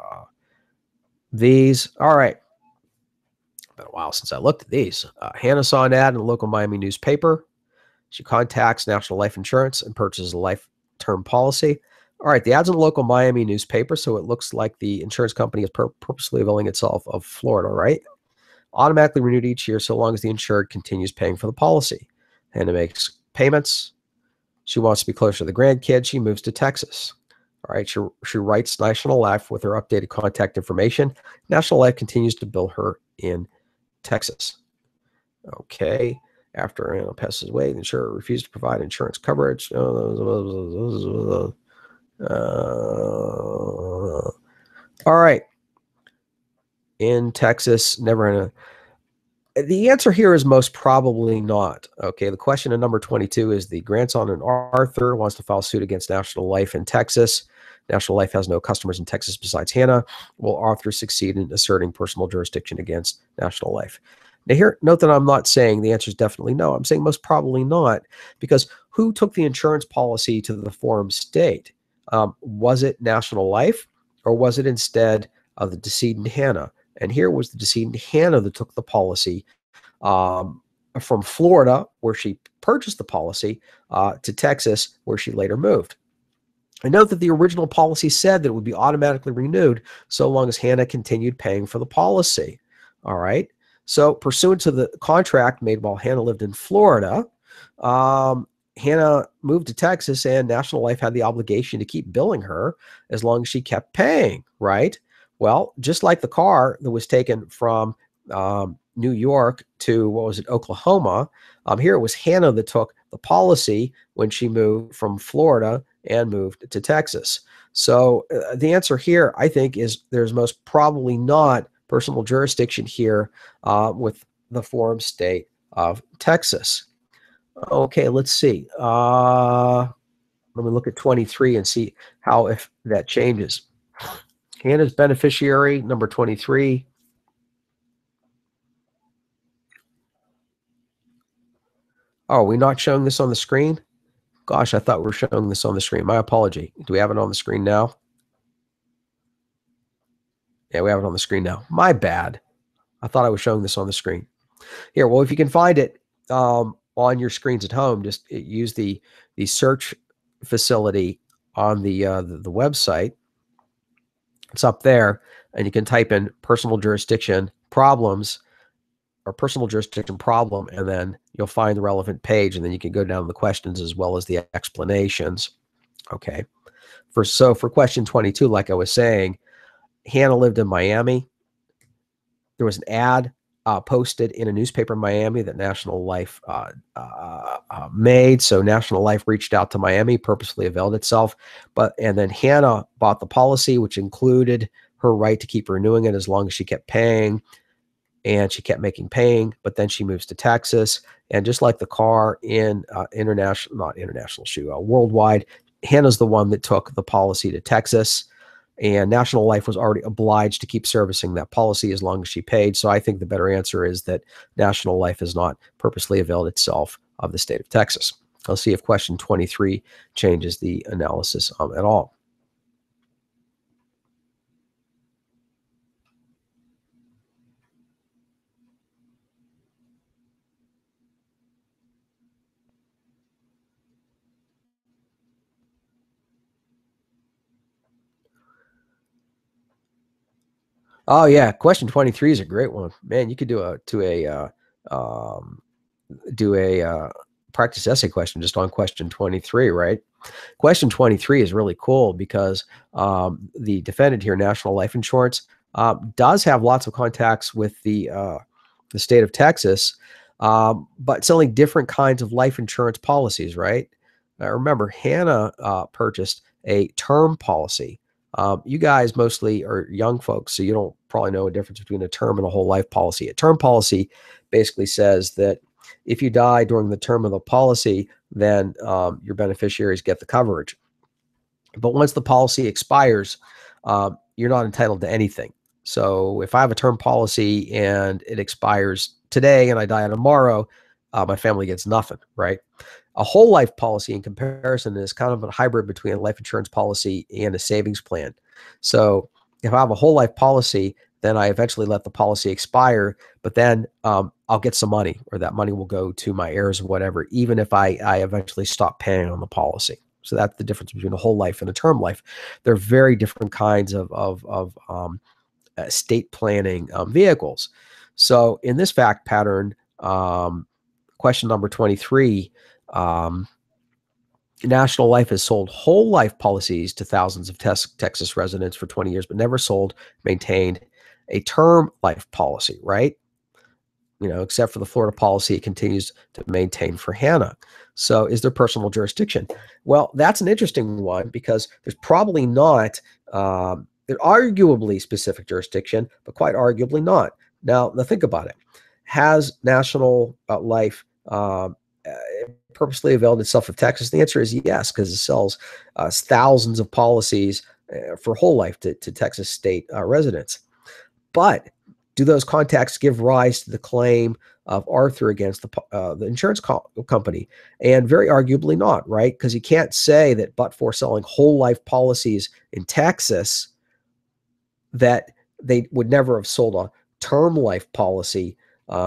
these. All right. Been a while since I looked at these. Hannah saw an ad in a local Miami newspaper. She contacts National Life Insurance and purchases a life term policy. All right, the ad's in a local Miami newspaper, so it looks like the insurance company is purposely availing itself of Florida, right? Automatically renewed each year so long as the insured continues paying for the policy. Hannah makes payments. She wants to be closer to the grandkids. She moves to Texas. All right, she writes National Life with her updated contact information. National Life continues to bill her in Texas. Okay. After Anna passes away, the insurer refused to provide insurance coverage. All right. In Texas, never in a... The answer here is most probably not. Okay, the question in number 22 is the grandson and Arthur wants to file suit against National Life in Texas. National Life has no customers in Texas besides Hannah. Will Arthur succeed in asserting personal jurisdiction against National Life? Now here, note that I'm not saying the answer is definitely no. I'm saying most probably not, because who took the insurance policy to the forum state? Was it National Life, or was it instead of the decedent Hannah? And here was the decedent Hannah that took the policy from Florida, where she purchased the policy, to Texas, where she later moved. I note that the original policy said that it would be automatically renewed so long as Hannah continued paying for the policy. All right. So pursuant to the contract made while Hannah lived in Florida, Hannah moved to Texas, and National Life had the obligation to keep billing her as long as she kept paying, right? Well, just like the car that was taken from New York to, what was it, Oklahoma, here it was Hannah that took the policy when she moved from Florida and moved to Texas. So the answer here, I think, is there's most probably not personal jurisdiction here with the forum state of Texas. Okay, let's see. Let me look at 23 and see how if that changes. Hannah's beneficiary, number 23. Oh, are we not showing this on the screen? Gosh, I thought we were showing this on the screen. My apology. Do we have it on the screen now? Yeah, we have it on the screen now. My bad. I thought I was showing this on the screen. Here, well, if you can find it on your screens at home, just use the search facility on the website. It's up there, and you can type in personal jurisdiction problems or personal jurisdiction problem, and then you'll find the relevant page, and then you can go down to the questions as well as the explanations. Okay. For question 22, like I was saying, Hannah lived in Miami. there was an ad posted in a newspaper in Miami that National Life made. So National Life reached out to Miami, purposely availed itself. And then Hannah bought the policy, which included her right to keep renewing it as long as she kept paying. And she kept making paying, but then she moves to Texas. And just like the car in worldwide, Hannah's the one that took the policy to Texas. And National Life was already obliged to keep servicing that policy as long as she paid. So I think the better answer is that National Life has not purposely availed itself of the state of Texas. Let's see if question 23 changes the analysis at all. Oh yeah, question 23 is a great one. Man, you could do a practice essay question just on question 23, right? Question 23 is really cool because the defendant here, National Life Insurance, does have lots of contacts with the state of Texas, but selling different kinds of life insurance policies, right? Now remember, Hannah purchased a term policy. You guys mostly are young folks, so you don't probably know a difference between a term and a whole life policy. A term policy basically says that if you die during the term of the policy, then your beneficiaries get the coverage. But once the policy expires, you're not entitled to anything. So if I have a term policy and it expires today and I die tomorrow, my family gets nothing, right? A whole life policy in comparison is kind of a hybrid between a life insurance policy and a savings plan. So if I have a whole life policy, then I eventually let the policy expire, but then I'll get some money, or that money will go to my heirs or whatever, even if I eventually stop paying on the policy. So that's the difference between a whole life and a term life. They're very different kinds of estate planning vehicles. So in this fact pattern, question number 23, National Life has sold whole life policies to thousands of Texas residents for 20 years, but never maintained a term life policy, right? Except for the Florida policy, it continues to maintain for Hannah. So is there personal jurisdiction? Well, that's an interesting one because there's probably not, there's arguably specific jurisdiction, but quite arguably not. Now think about it. Has National Life purposely availed itself of Texas? The answer is yes, because it sells thousands of policies for whole life to Texas state residents. But do those contacts give rise to the claim of Arthur against the insurance company? And very arguably not, right? Because you can't say that but for selling whole life policies in Texas that they would never have sold a term life policy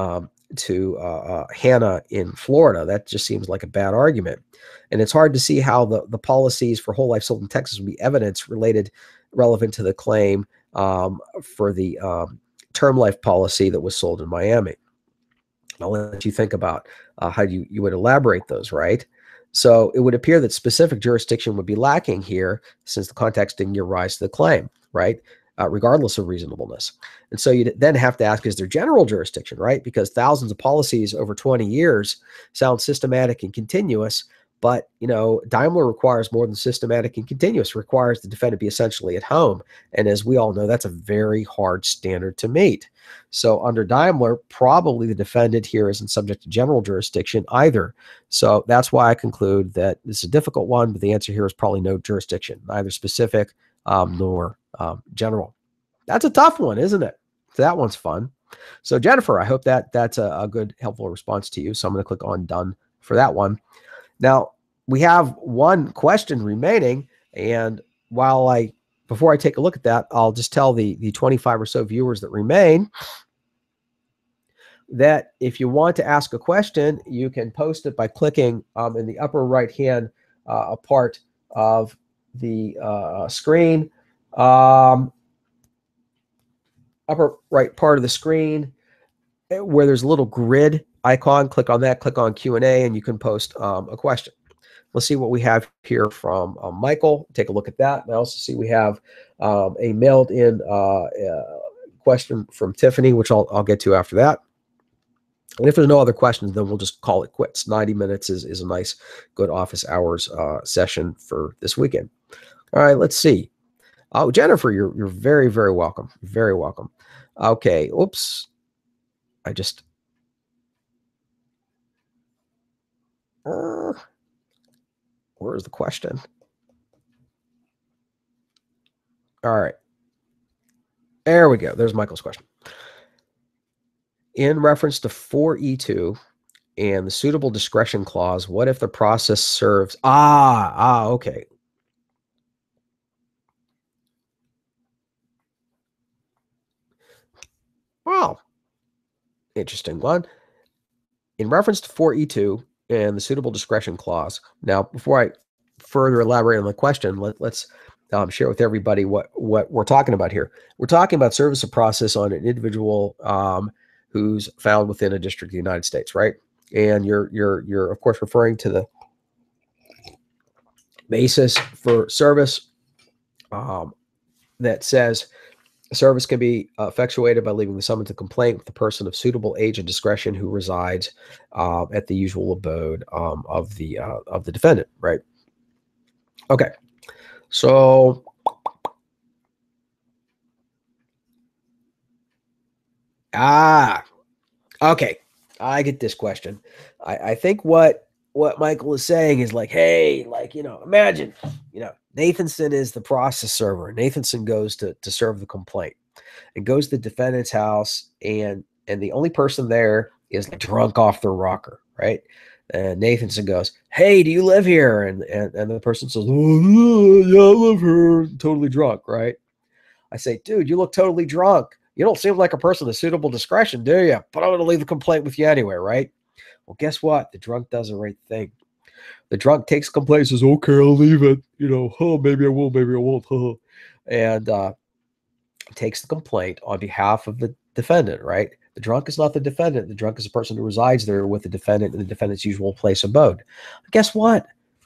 to Hannah in Florida. That just seems like a bad argument. And it's hard to see how the policies for whole life sold in Texas would be evidence relevant to the claim for the term life policy that was sold in Miami. I'll let you think about how you would elaborate those, right? So it would appear that specific jurisdiction would be lacking here since the context didn't give rise to the claim, right? Regardless of reasonableness. And so you then have to ask, is there general jurisdiction, right? Because thousands of policies over 20 years sound systematic and continuous, but Daimler requires more than systematic and continuous. It requires the defendant be essentially at home. And as we all know, that's a very hard standard to meet. So under Daimler, probably the defendant here isn't subject to general jurisdiction either. So that's why I conclude that this is a difficult one, but the answer here is probably no jurisdiction, neither specific nor general. That's a tough one, isn't it? So that one's fun. So Jennifer, I hope that's a good, helpful response to you. So I'm going to click on done for that one. Now we have one question remaining, and before I take a look at that, I'll just tell the 25 or so viewers that remain that if you want to ask a question, you can post it by clicking in the upper right hand part of the screen, upper right part of the screen where there's a little grid icon. Click on that, click on Q&A, and you can post a question. Let's see what we have here from Michael. Take a look at that. And I also see we have a mailed in question from Tiffany, which I'll get to after that. And if there's no other questions, then we'll just call it quits. 90 minutes is a nice, good office hours session for this weekend. All right, let's see. Oh, Jennifer, you're very, very welcome. Very welcome. Okay, oops. I just... where's the question? All right. There we go. There's Michael's question. In reference to 4E2 and the suitable discretion clause, what if the process serves... okay. Wow. Interesting one. In reference to 4E2 and the suitable discretion clause. Now, before I further elaborate on the question, let's share with everybody what we're talking about here. We're talking about service of process on an individual who's found within a district of the United States, right? And you're of course referring to the basis for service that says service can be effectuated by leaving the summons and complaint with the person of suitable age and discretion who resides at the usual abode of the defendant, right? Okay, so okay, I get this question. I think what Michael is saying is like, hey, like, imagine, Nathenson is the process server. Nathenson goes to serve the complaint and goes to the defendant's house, and the only person there is like drunk off their rocker, right? And Nathenson goes, hey, do you live here? And the person says, oh, yeah, I live here, totally drunk, right? I say, dude, you look totally drunk. You don't seem like a person of suitable discretion, do you? But I'm going to leave the complaint with you anyway, right? Well, guess what? The drunk does the right thing. The drunk takes the complaint and says, okay, I'll leave it. Maybe I will, maybe I won't. And takes the complaint on behalf of the defendant, right? The drunk is not the defendant. The drunk is the person who resides there with the defendant in the defendant's usual place of abode. Guess what?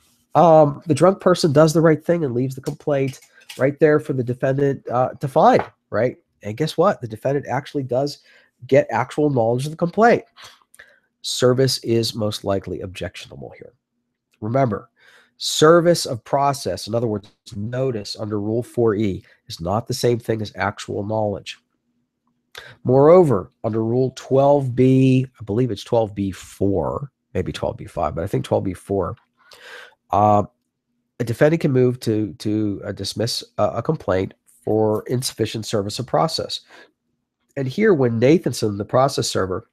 The drunk person does the right thing and leaves the complaint right there for the defendant to find, right? And guess what? The defendant actually does get actual knowledge of the complaint. Service is most likely objectionable here. Remember, service of process, in other words, notice under Rule 4E, is not the same thing as actual knowledge. Moreover, under Rule 12B, I believe it's 12B4, maybe 12B5, but I think 12B4, a defendant can move to dismiss a complaint for insufficient service of process. And here, when Nathenson, the process server,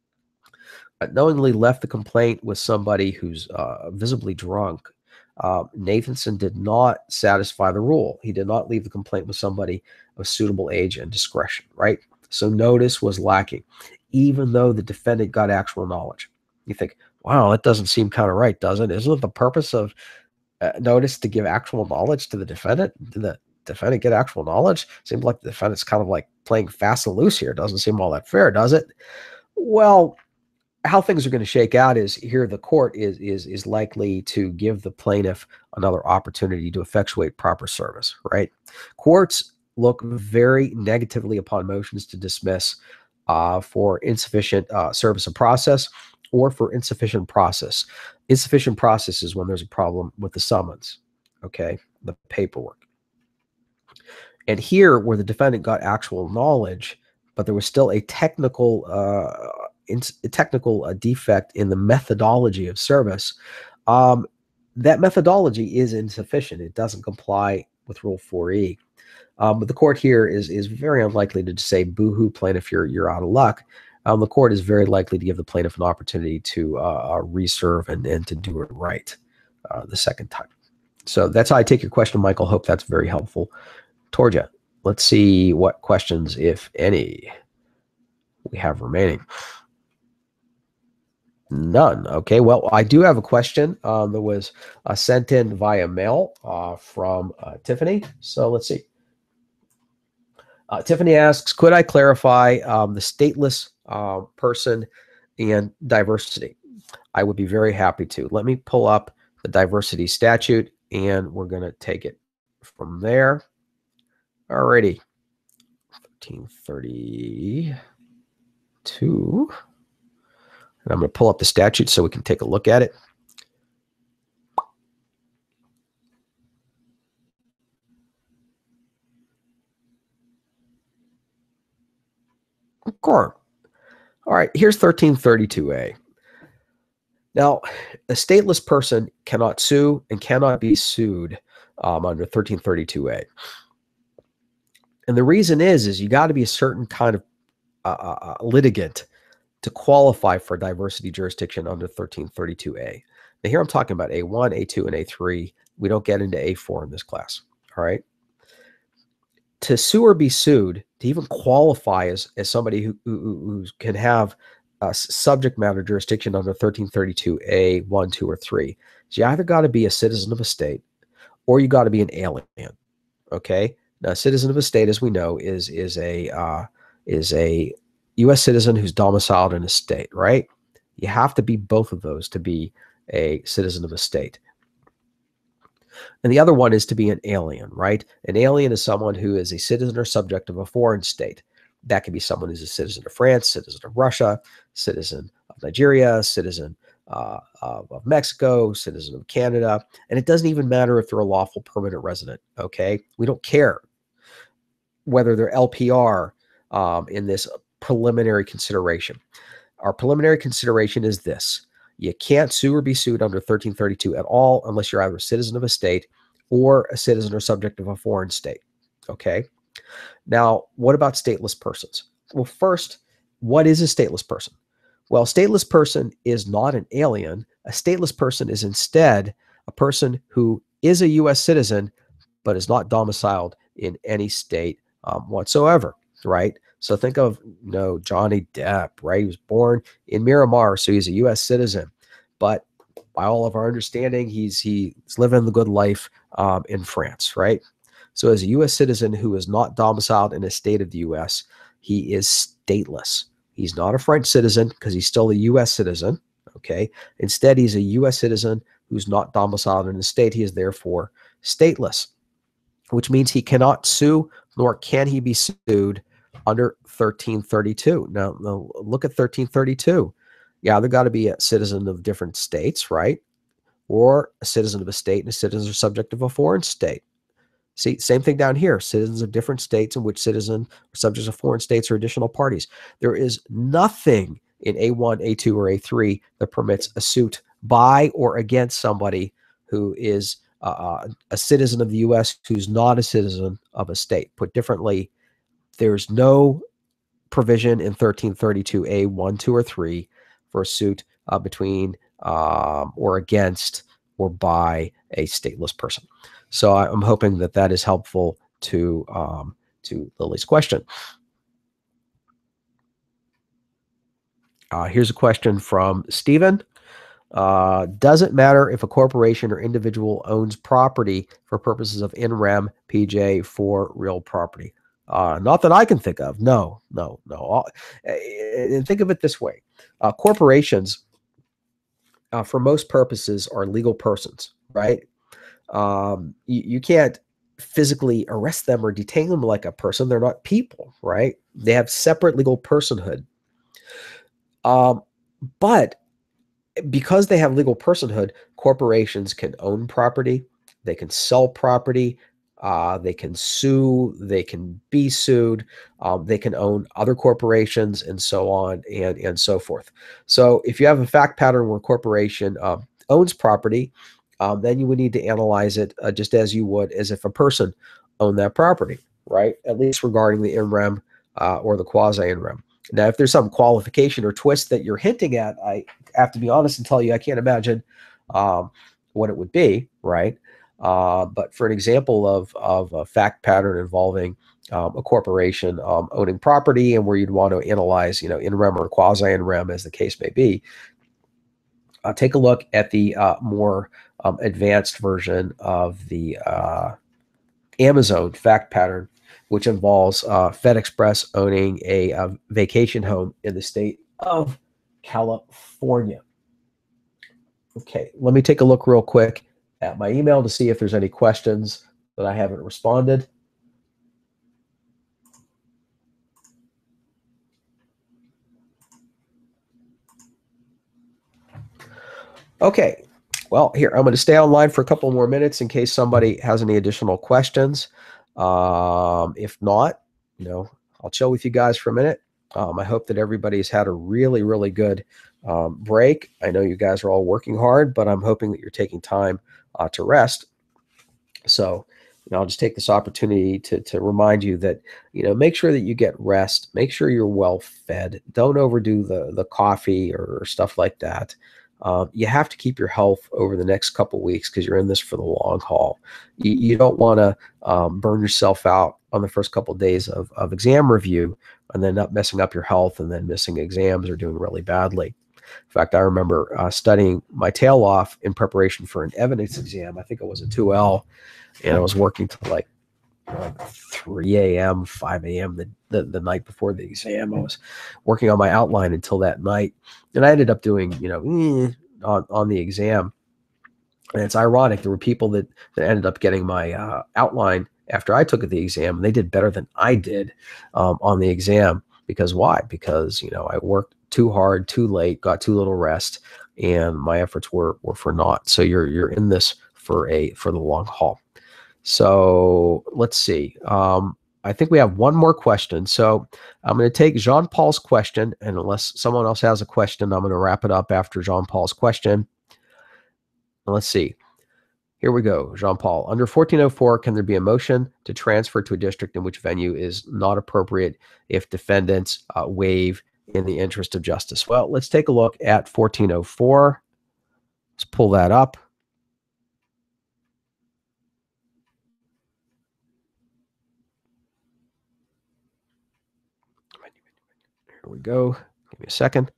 knowingly left the complaint with somebody who's visibly drunk, Nathenson did not satisfy the rule. He did not leave the complaint with somebody of suitable age and discretion, right? So notice was lacking, even though the defendant got actual knowledge. You think, wow, that doesn't seem kind of right, doesn't it? Isn't it the purpose of notice to give actual knowledge to the defendant? Did the defendant get actual knowledge? Seems like the defendant's kind of like playing fast and loose here. Doesn't seem all that fair, does it? Well, how things are going to shake out is here the court is likely to give the plaintiff another opportunity to effectuate proper service, right? Courts look very negatively upon motions to dismiss for insufficient service of process or for insufficient process. Insufficient process is when there's a problem with the summons, okay, the paperwork. And here, where the defendant got actual knowledge, but there was still a technical defect in the methodology of service, that methodology is insufficient. It doesn't comply with Rule 4E. But the court here is very unlikely to say, boo-hoo, plaintiff, you're out of luck. The court is very likely to give the plaintiff an opportunity to reserve and to do it right the second time. So that's how I take your question, Michael. Hope that's very helpful. Torja, let's see what questions, if any, we have remaining. None. Okay, well, I do have a question that was sent in via mail from Tiffany. So let's see. Tiffany asks, could I clarify the stateless person and diversity? I would be very happy to. Let me pull up the diversity statute, and we're going to take it from there. Alrighty. 1332. And I'm going to pull up the statute so we can take a look at it. Sure. All right, here's 1332A. Now, a stateless person cannot sue and cannot be sued under 1332A. And the reason is you got to be a certain kind of litigant to qualify for diversity jurisdiction under 1332A. Now, here I'm talking about A1, A2, and A3. We don't get into A4 in this class, all right? To sue or be sued, to even qualify as somebody who can have subject matter jurisdiction under 1332A, 1, 2, or 3, so you either got to be a citizen of a state or you got to be an alien, okay? Now, a citizen of a state, as we know, is a U.S. citizen who's domiciled in a state, right? You have to be both of those to be a citizen of a state. And the other one is to be an alien, right? An alien is someone who is a citizen or subject of a foreign state. That can be someone who's a citizen of France, citizen of Russia, citizen of Nigeria, citizen of Mexico, citizen of Canada. And it doesn't even matter if they're a lawful permanent resident, okay? We don't care whether they're LPR in this preliminary consideration. Our preliminary consideration is this. You can't sue or be sued under 1332 at all unless you're either a citizen of a state or a citizen or subject of a foreign state, okay? Now, what about stateless persons? Well, first, what is a stateless person? Well, a stateless person is not an alien. A stateless person is instead a person who is a U.S. citizen but is not domiciled in any state whatsoever, right? So think of, Johnny Depp, right? He was born in Miramar, so he's a U.S. citizen. But by all of our understanding, he's living the good life in France, right? So as a U.S. citizen who is not domiciled in a state of the U.S., he is stateless. He's not a French citizen because he's still a U.S. citizen, okay? Instead, he's a U.S. citizen who's not domiciled in a state. He is therefore stateless, which means he cannot sue, nor can he be sued under 1332. Now look at 1332. Yeah, they've got to be a citizen of different states, right? Or a citizen of a state and a citizen or subject of a foreign state. See, same thing down here. Citizens of different states in which citizen or subjects of foreign states are additional parties. There is nothing in A1, A2, or A3 that permits a suit by or against somebody who is a citizen of the U.S. who's not a citizen of a state. Put differently, there's no provision in 1332A, 1, 2, or 3 for a suit between or against or by a stateless person. So I'm hoping that that is helpful to Lily's question. Here's a question from Stephen. Does it matter if a corporation or individual owns property for purposes of in rem PJ for real property? Not that I can think of. No. And think of it this way. Corporations, for most purposes, are legal persons, right? You can't physically arrest them or detain them like a person. They're not people, right? They have separate legal personhood. But because they have legal personhood, corporations can own property, they can sell property, they can sue, they can be sued, they can own other corporations, and so on and so forth. So if you have a fact pattern where a corporation owns property, then you would need to analyze it just as you would as if a person owned that property, right? At least regarding the in rem or the quasi in rem. Now, if there's some qualification or twist that you're hinting at, I have to be honest and tell you I can't imagine what it would be, right? But for an example of a fact pattern involving a corporation owning property and where you'd want to analyze, in rem or quasi in rem as the case may be, take a look at the more advanced version of the Amazon fact pattern, which involves FedExpress owning a vacation home in the state of California. Okay, let me take a look real quick at my email to see if there's any questions that I haven't responded. Okay. Well, here, I'm going to stay online for a couple more minutes in case somebody has any additional questions. If not, I'll chill with you guys for a minute. I hope that everybody's had a really, really good break. I know you guys are all working hard, but I'm hoping that you're taking time to rest. So I'll just take this opportunity to remind you that, make sure that you get rest. Make sure you're well fed. Don't overdo the coffee or stuff like that. You have to keep your health over the next couple of weeks because you're in this for the long haul. You don't want to burn yourself out on the first couple of days of exam review and then up messing up your health and then missing exams or doing really badly. In fact, I remember studying my tail off in preparation for an evidence exam. I think it was a 2L, and I was working till like 3 a.m., 5 a.m. the night before the exam. I was working on my outline until that night, and I ended up doing, on the exam. And it's ironic, there were people that ended up getting my outline after I took the exam, and they did better than I did on the exam. Because why? Because, I worked too hard, too late, got too little rest, and my efforts were for naught. So you're in this for the long haul. So let's see. I think we have one more question. So I'm going to take Jean-Paul's question, and unless someone else has a question, I'm going to wrap it up after Jean-Paul's question. Let's see. Here we go, Jean-Paul. Under 1404, can there be a motion to transfer to a district in which venue is not appropriate if defendants waive in the interest of justice? Well, let's take a look at 1404. Let's pull that up. Here we go. Give me a second.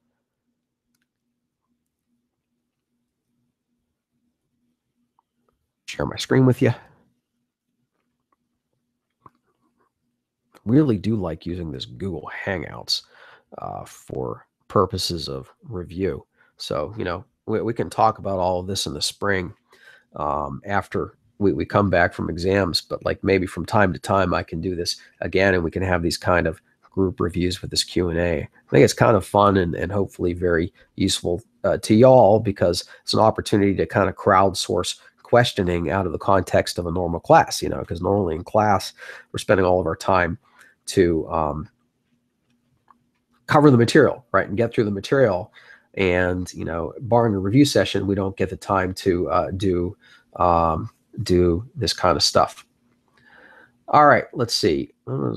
Share my screen with you. Really do like using this Google Hangouts for purposes of review. So, we can talk about all of this in the spring after we come back from exams, but like maybe from time to time I can do this again and we can have these kind of group reviews with this Q&A. I think it's kind of fun and hopefully very useful to y'all because it's an opportunity to kind of crowdsource questioning out of the context of a normal class, because normally in class we're spending all of our time to cover the material, right, and get through the material. And, barring a review session, we don't get the time to do this kind of stuff. All right, let's see.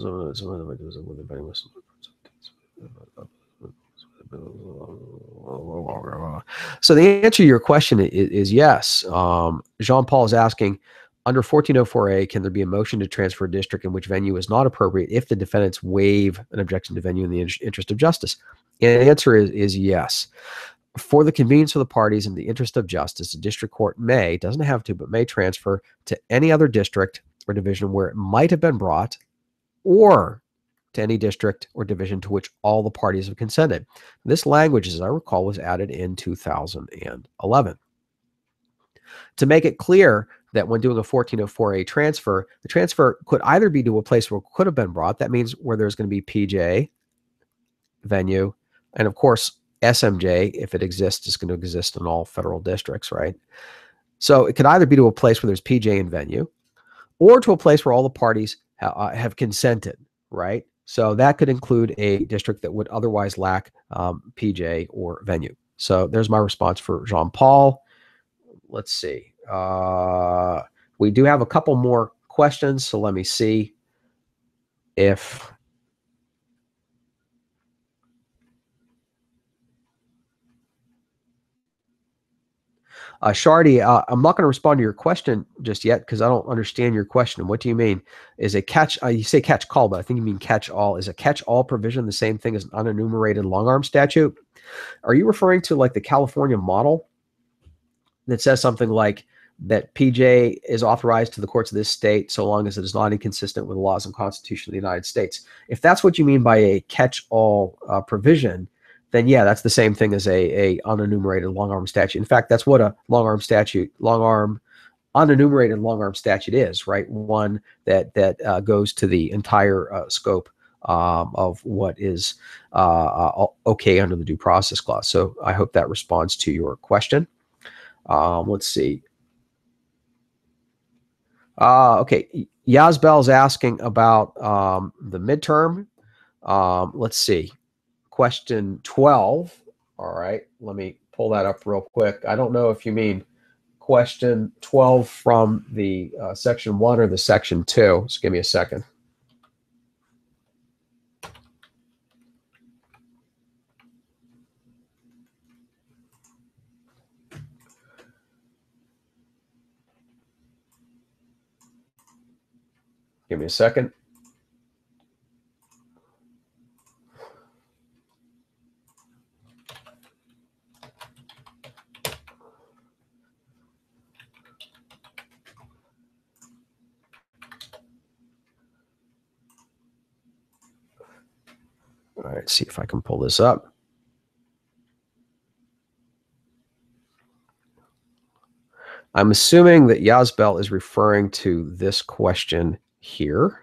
So the answer to your question is yes. Jean-Paul is asking, under 1404A, can there be a motion to transfer a district in which venue is not appropriate if the defendants waive an objection to venue in the interest of justice? And the answer is yes. For the convenience of the parties in the interest of justice, the district court may, doesn't have to, but may transfer to any other district or division where it might have been brought, or to any district or division to which all the parties have consented. This language, as I recall, was added in 2011. To make it clear that when doing a 1404A transfer, the transfer could either be to a place where it could have been brought, that means where there's going to be PJ, venue, and of course, SMJ, if it exists, is going to exist in all federal districts, right? So it could either be to a place where there's PJ and venue, or to a place where all the parties have consented, right? So that could include a district that would otherwise lack PJ or venue. So there's my response for Jean-Paul. Let's see. We do have a couple more questions, so let me see if... Shardy, I'm not going to respond to your question just yet because I don't understand your question. What do you mean? Is a catch, you say catch call, but I think you mean catch all. Is a catch all provision the same thing as an unenumerated long arm statute? Are you referring to like the California model that says something like that PJ is authorized to the courts of this state so long as it is not inconsistent with the laws and Constitution of the United States? If that's what you mean by a catch all provision, then yeah, that's the same thing as a unenumerated long arm statute. In fact, that's what a unenumerated long arm statute is, right? One that goes to the entire scope of what is okay under the due process clause. So I hope that responds to your question. Let's see. Okay, Yazbel is asking about the midterm. Let's see. Question 12. All right, let me pull that up real quick. I don't know if you mean question 12 from the section 1 or the section 2. Just give me a second. Give me a second. All right, see if I can pull this up. I'm assuming that Yazbel is referring to this question here.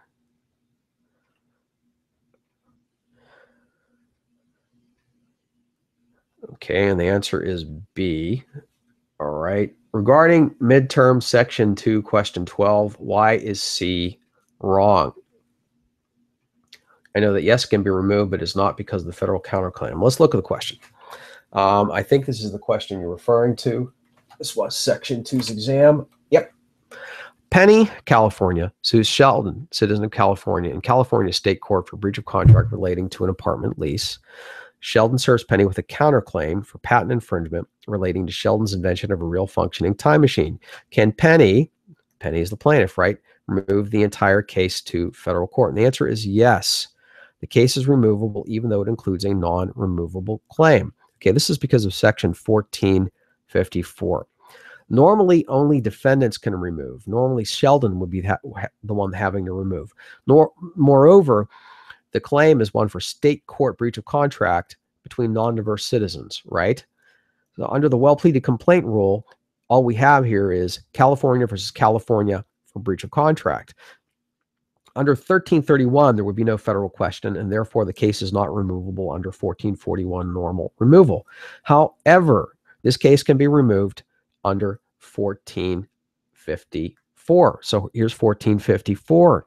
Okay, and the answer is B. All right. Regarding midterm section 2, question 12, why is C wrong? I know that yes can be removed, but it's not because of the federal counterclaim. Let's look at the question. I think this is the question you're referring to. This was section 2's exam. Yep. Penny, California, sues Sheldon, citizen of California, in California state court for breach of contract relating to an apartment lease. Sheldon serves Penny with a counterclaim for patent infringement relating to Sheldon's invention of a real functioning time machine. Can Penny is the plaintiff, right, remove the entire case to federal court? And the answer is yes. The case is removable even though it includes a non-removable claim. Okay, this is because of section 1454. Normally, only defendants can remove. Normally, Sheldon would be the one having to remove. Moreover, the claim is one for state court breach of contract between non-diverse citizens, right? So under the well-pleaded complaint rule, all we have here is California versus California for breach of contract. Under 1331, there would be no federal question, and therefore the case is not removable under 1441 normal removal. However, this case can be removed under 1454. So here's 1454.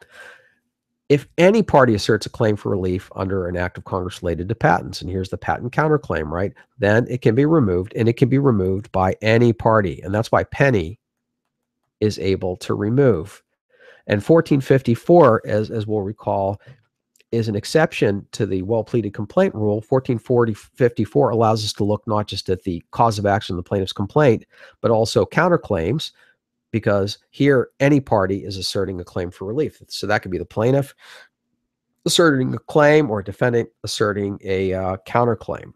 If any party asserts a claim for relief under an act of Congress related to patents, and here's the patent counterclaim, right, then it can be removed, and it can be removed by any party. And that's why Penny is able to remove. And 1454, as we'll recall, is an exception to the well-pleaded complaint rule. 1454 allows us to look not just at the cause of action of the plaintiff's complaint, but also counterclaims, because here any party is asserting a claim for relief. So that could be the plaintiff asserting a claim or a defendant asserting a counterclaim.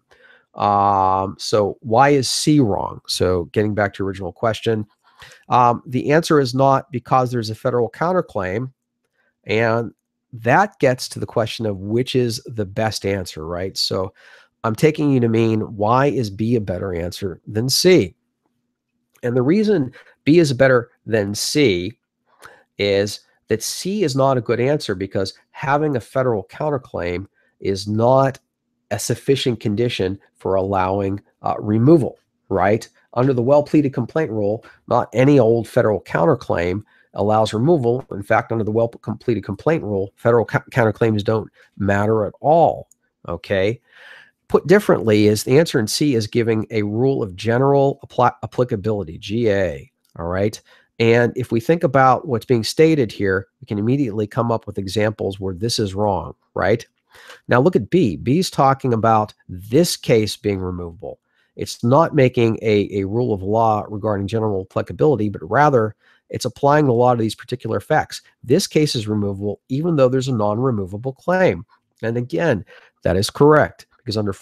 So why is C wrong? So getting back to your original question, the answer is not because there's a federal counterclaim, and that gets to the question of which is the best answer, right? So I'm taking you to mean why is B a better answer than C? And the reason B is better than C is that C is not a good answer because having a federal counterclaim is not a sufficient condition for allowing removal, right? Under the well-pleaded complaint rule, not any old federal counterclaim allows removal. In fact, under the well-pleaded complaint rule, federal counterclaims don't matter at all, okay? Put differently, is the answer in C is giving a rule of general applicability, GA, all right? And if we think about what's being stated here, we can immediately come up with examples where this is wrong, right? Now look at B. B's talking about this case being removable. It's not making a rule of law regarding general applicability, but rather it's applying the law to these particular facts. This case is removable even though there's a non-removable claim. And again, that is correct because under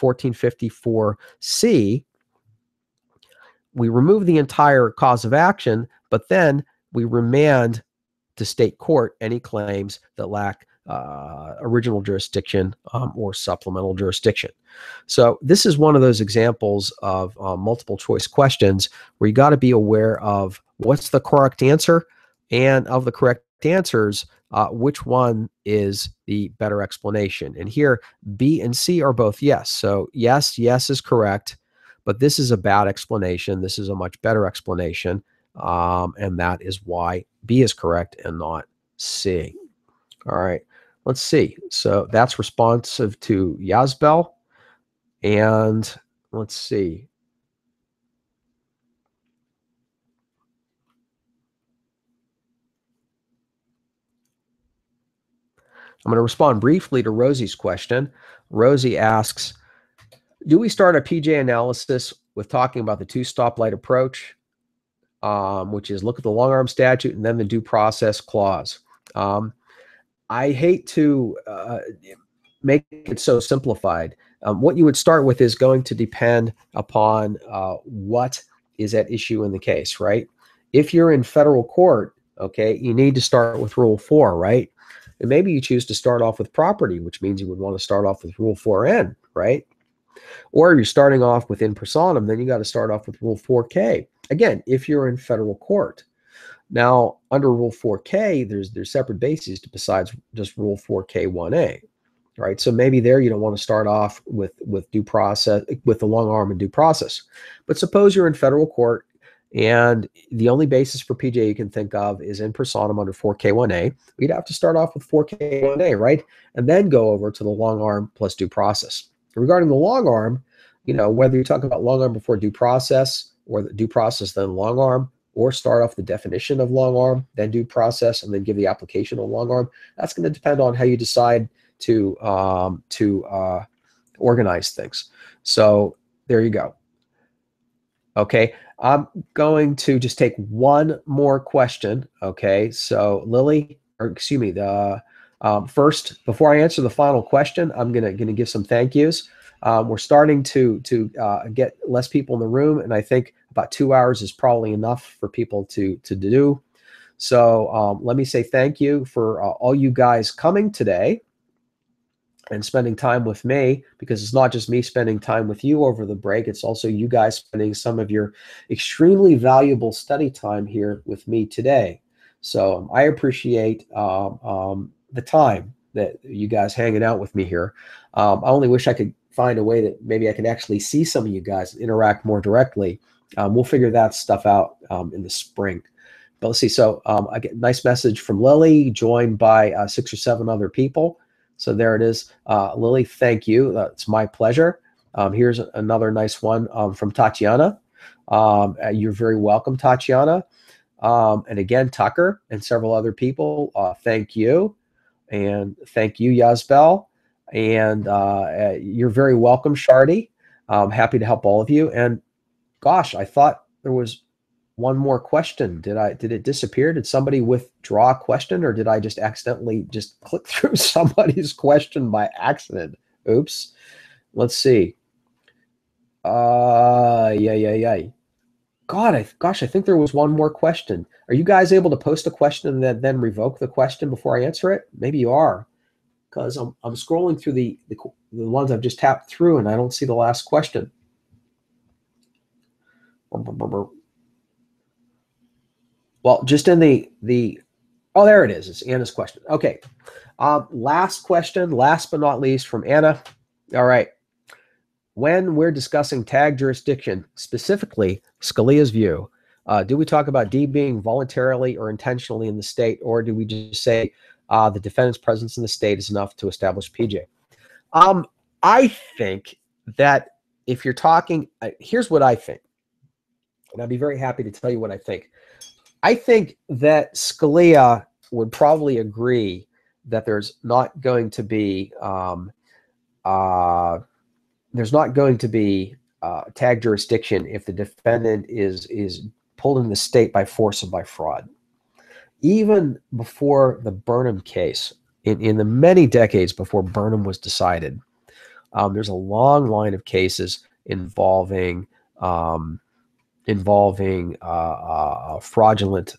1454C, we remove the entire cause of action, but then we remand to state court any claims that lack original jurisdiction or supplemental jurisdiction. So this is one of those examples of multiple choice questions where you got to be aware of what's the correct answer, and of the correct answers, which one is the better explanation. And here, B and C are both yes. So yes is correct, But this is a bad explanation. This is a much better explanation. And that is why B is correct and not C. All right, let's see. So that's responsive to Yazbel. And let's see. I'm going to respond briefly to Rosie's question. Rosie asks, do we start a PJ analysis with talking about the two stoplight approach, which is look at the long arm statute and then the due process clause? I hate to make it so simplified. What you would start with is going to depend upon what is at issue in the case, right? If you're in federal court, okay, you need to start with Rule 4, right? And maybe you choose to start off with property, which means you would want to start off with Rule 4N, right? Or you're starting off with in personam, then you got to start off with Rule 4K. Again, if you're in federal court. Now, under Rule 4K, there's separate bases besides just Rule 4K1A, right? So maybe there you don't want to start off with due process, with the long arm and due process. But suppose you're in federal court and the only basis for PJ you can think of is in personam under 4K1A. We'd have to start off with 4K1A, right? And then go over to the long arm plus due process. Regarding the long arm, whether you're talking about long arm before due process or the due process then long arm, or start off the definition of long arm, then due process, and then give the application of long arm, that's going to depend on how you decide to organize things. So there you go. Okay, I'm going to just take one more question. Okay, so Lily, or excuse me, first, before I answer the final question, I'm gonna give some thank yous. We're starting to get less people in the room, and I think about 2 hours is probably enough for people to do. So let me say thank you for all you guys coming today and spending time with me, because it's not just me spending time with you over the break, it's also you guys spending some of your extremely valuable study time here with me today. So I appreciate the time that you guys hanging out with me here. I only wish I could find a way that maybe I could actually see some of you guys interact more directly. We'll figure that stuff out in the spring. But let's see. So I get a nice message from Lily, joined by 6 or 7 other people. So there it is. Lily, thank you. It's my pleasure. Here's another nice one from Tatiana. You're very welcome, Tatiana. And again, Tucker and several other people, thank you. And thank you, Yazbel. And you're very welcome, Shardy. I'm happy to help all of you. And gosh, I thought there was one more question. Did it disappear? Did somebody withdraw a question, or did I just accidentally just click through somebody's question by accident? Oops. Let's see. Yeah. Gosh, I think there was one more question. Are you guys able to post a question and then revoke the question before I answer it? Maybe you are, because I'm scrolling through the ones I've just tapped through and I don't see the last question. Well, just in oh, there it is. It's Anna's question. Okay. Last question, last but not least, from Anna. All right. When we're discussing tag jurisdiction, specifically Scalia's view, do we talk about D being voluntarily or intentionally in the state, or do we just say the defendant's presence in the state is enough to establish PJ? I think that if you're talking, here's what I think, and I'd be very happy to tell you what I think. I think that Scalia would probably agree that there's not going to be tag jurisdiction if the defendant is pulled in the state by force and by fraud. Even before the Burnham case, in the many decades before Burnham was decided, there's a long line of cases involving fraudulent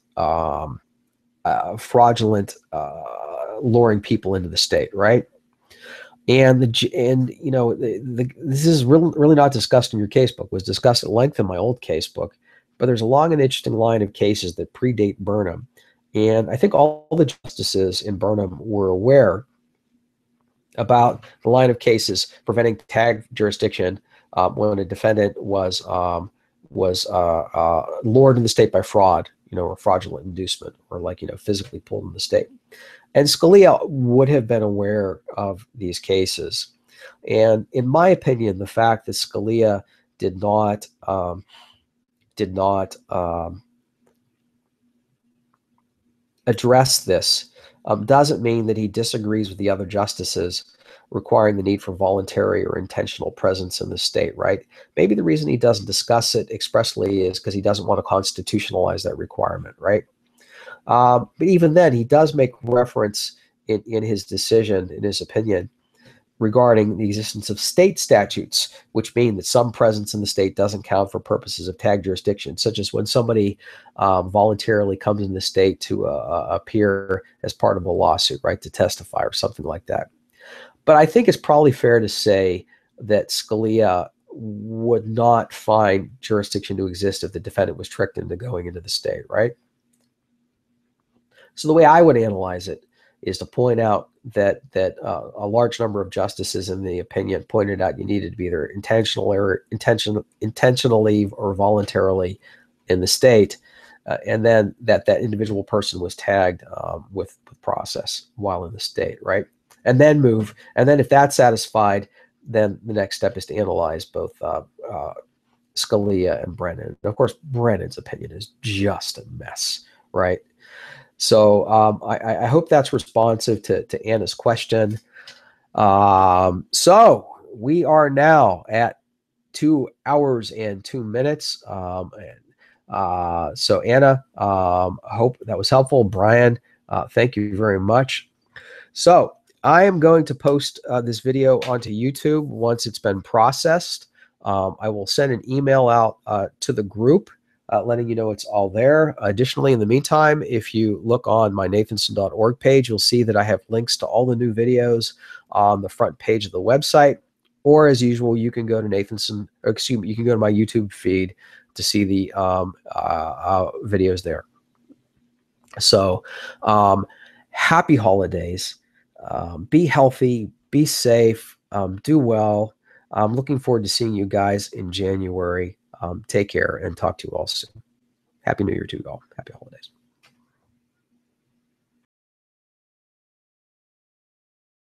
luring people into the state, right? And this is really not discussed in your casebook. It was discussed at length in my old casebook, but there's a long and interesting line of cases that predate Burnham, and I think all the justices in Burnham were aware about the line of cases preventing tag jurisdiction when a defendant was lured in the state by fraud, or fraudulent inducement, or physically pulled in the state. And Scalia would have been aware of these cases. And in my opinion, the fact that Scalia did not address this doesn't mean that he disagrees with the other justices requiring the need for voluntary or intentional presence in the state, right? Maybe the reason he doesn't discuss it expressly is because he doesn't want to constitutionalize that requirement, right? But even then, he does make reference in his decision, in his opinion, regarding the existence of state statutes, which mean that some presence in the state doesn't count for purposes of tag jurisdiction, such as when somebody voluntarily comes in the state to appear as part of a lawsuit, right, to testify or something like that. But I think it's probably fair to say that Scalia would not find jurisdiction to exist if the defendant was tricked into going into the state, right? So the way I would analyze it is to point out that a large number of justices in the opinion pointed out you needed to be either intentionally or voluntarily in the state, and then that individual person was tagged with process while in the state, right? And then if that's satisfied, then the next step is to analyze both Scalia and Brennan. And of course, Brennan's opinion is just a mess, right? So I hope that's responsive to Anna's question. So we are now at 2 hours and 2 minutes. So Anna, I hope that was helpful. Brian, thank you very much. So I am going to post this video onto YouTube once it's been processed. I will send an email out to the group letting you know it's all there. Additionally, in the meantime, if you look on my Nathenson.org page, you'll see that I have links to all the new videos on the front page of the website. Or as usual, you can go to Nathenson, or excuse me, you can go to my YouTube feed to see the videos there. So happy holidays. Be healthy, be safe, do well. I'm looking forward to seeing you guys in January. Take care and talk to you all soon. Happy New Year to you all. Happy holidays.